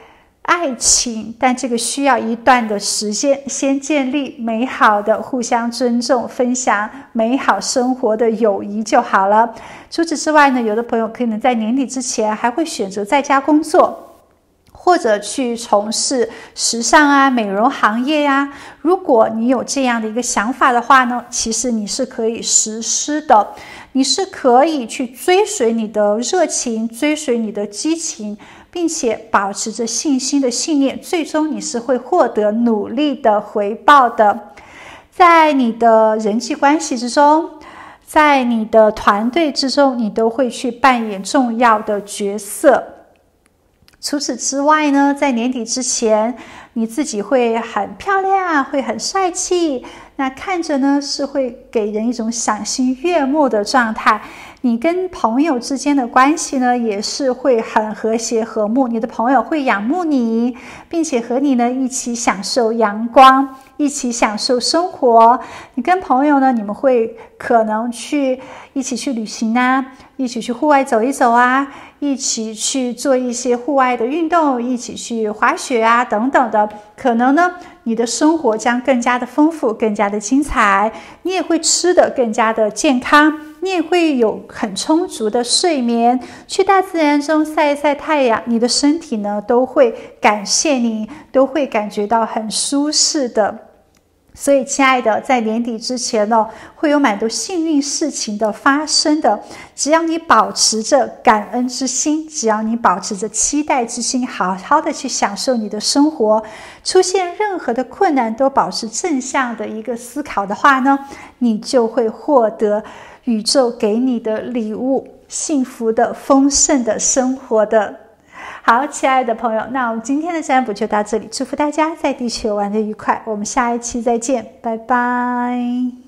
爱情，但这个需要一段的时间，先建立美好的互相尊重、分享美好生活的友谊就好了。除此之外呢，有的朋友可能在年底之前还会选择在家工作，或者去从事时尚啊、美容行业呀、啊。如果你有这样的一个想法的话呢，其实你是可以实施的，你是可以去追随你的热情，追随你的激情，并且保持着信心的信念，最终你是会获得努力的回报的。在你的人际关系之中，在你的团队之中，你都会去扮演重要的角色。除此之外呢，在年底之前，你自己会很漂亮，会很帅气，那看着呢是会给人一种赏心悦目的状态。你跟朋友之间的关系呢，也是会很和谐和睦，你的朋友会仰慕你，并且和你呢一起享受阳光，一起享受生活。你跟朋友呢，你们会可能去一起去旅行啊，一起去户外走一走啊，一起去做一些户外的运动，一起去滑雪啊等等的。可能呢你的生活将更加的丰富，更加的精彩，你也会吃得更加的健康，你也会有很充足的睡眠，去大自然中晒一晒太阳，你的身体呢都会感谢你，都会感觉到很舒适的。所以亲爱的，在年底之前呢，会有蛮多幸运事情的发生的。只要你保持着感恩之心，只要你保持着期待之心，好好的去享受你的生活，出现任何的困难都保持正向的一个思考的话呢，你就会获得宇宙给你的礼物，幸福的丰盛的生活的。好，亲爱的朋友，那我们今天的占卜就到这里，祝福大家在地球玩得愉快，我们下一期再见，拜拜。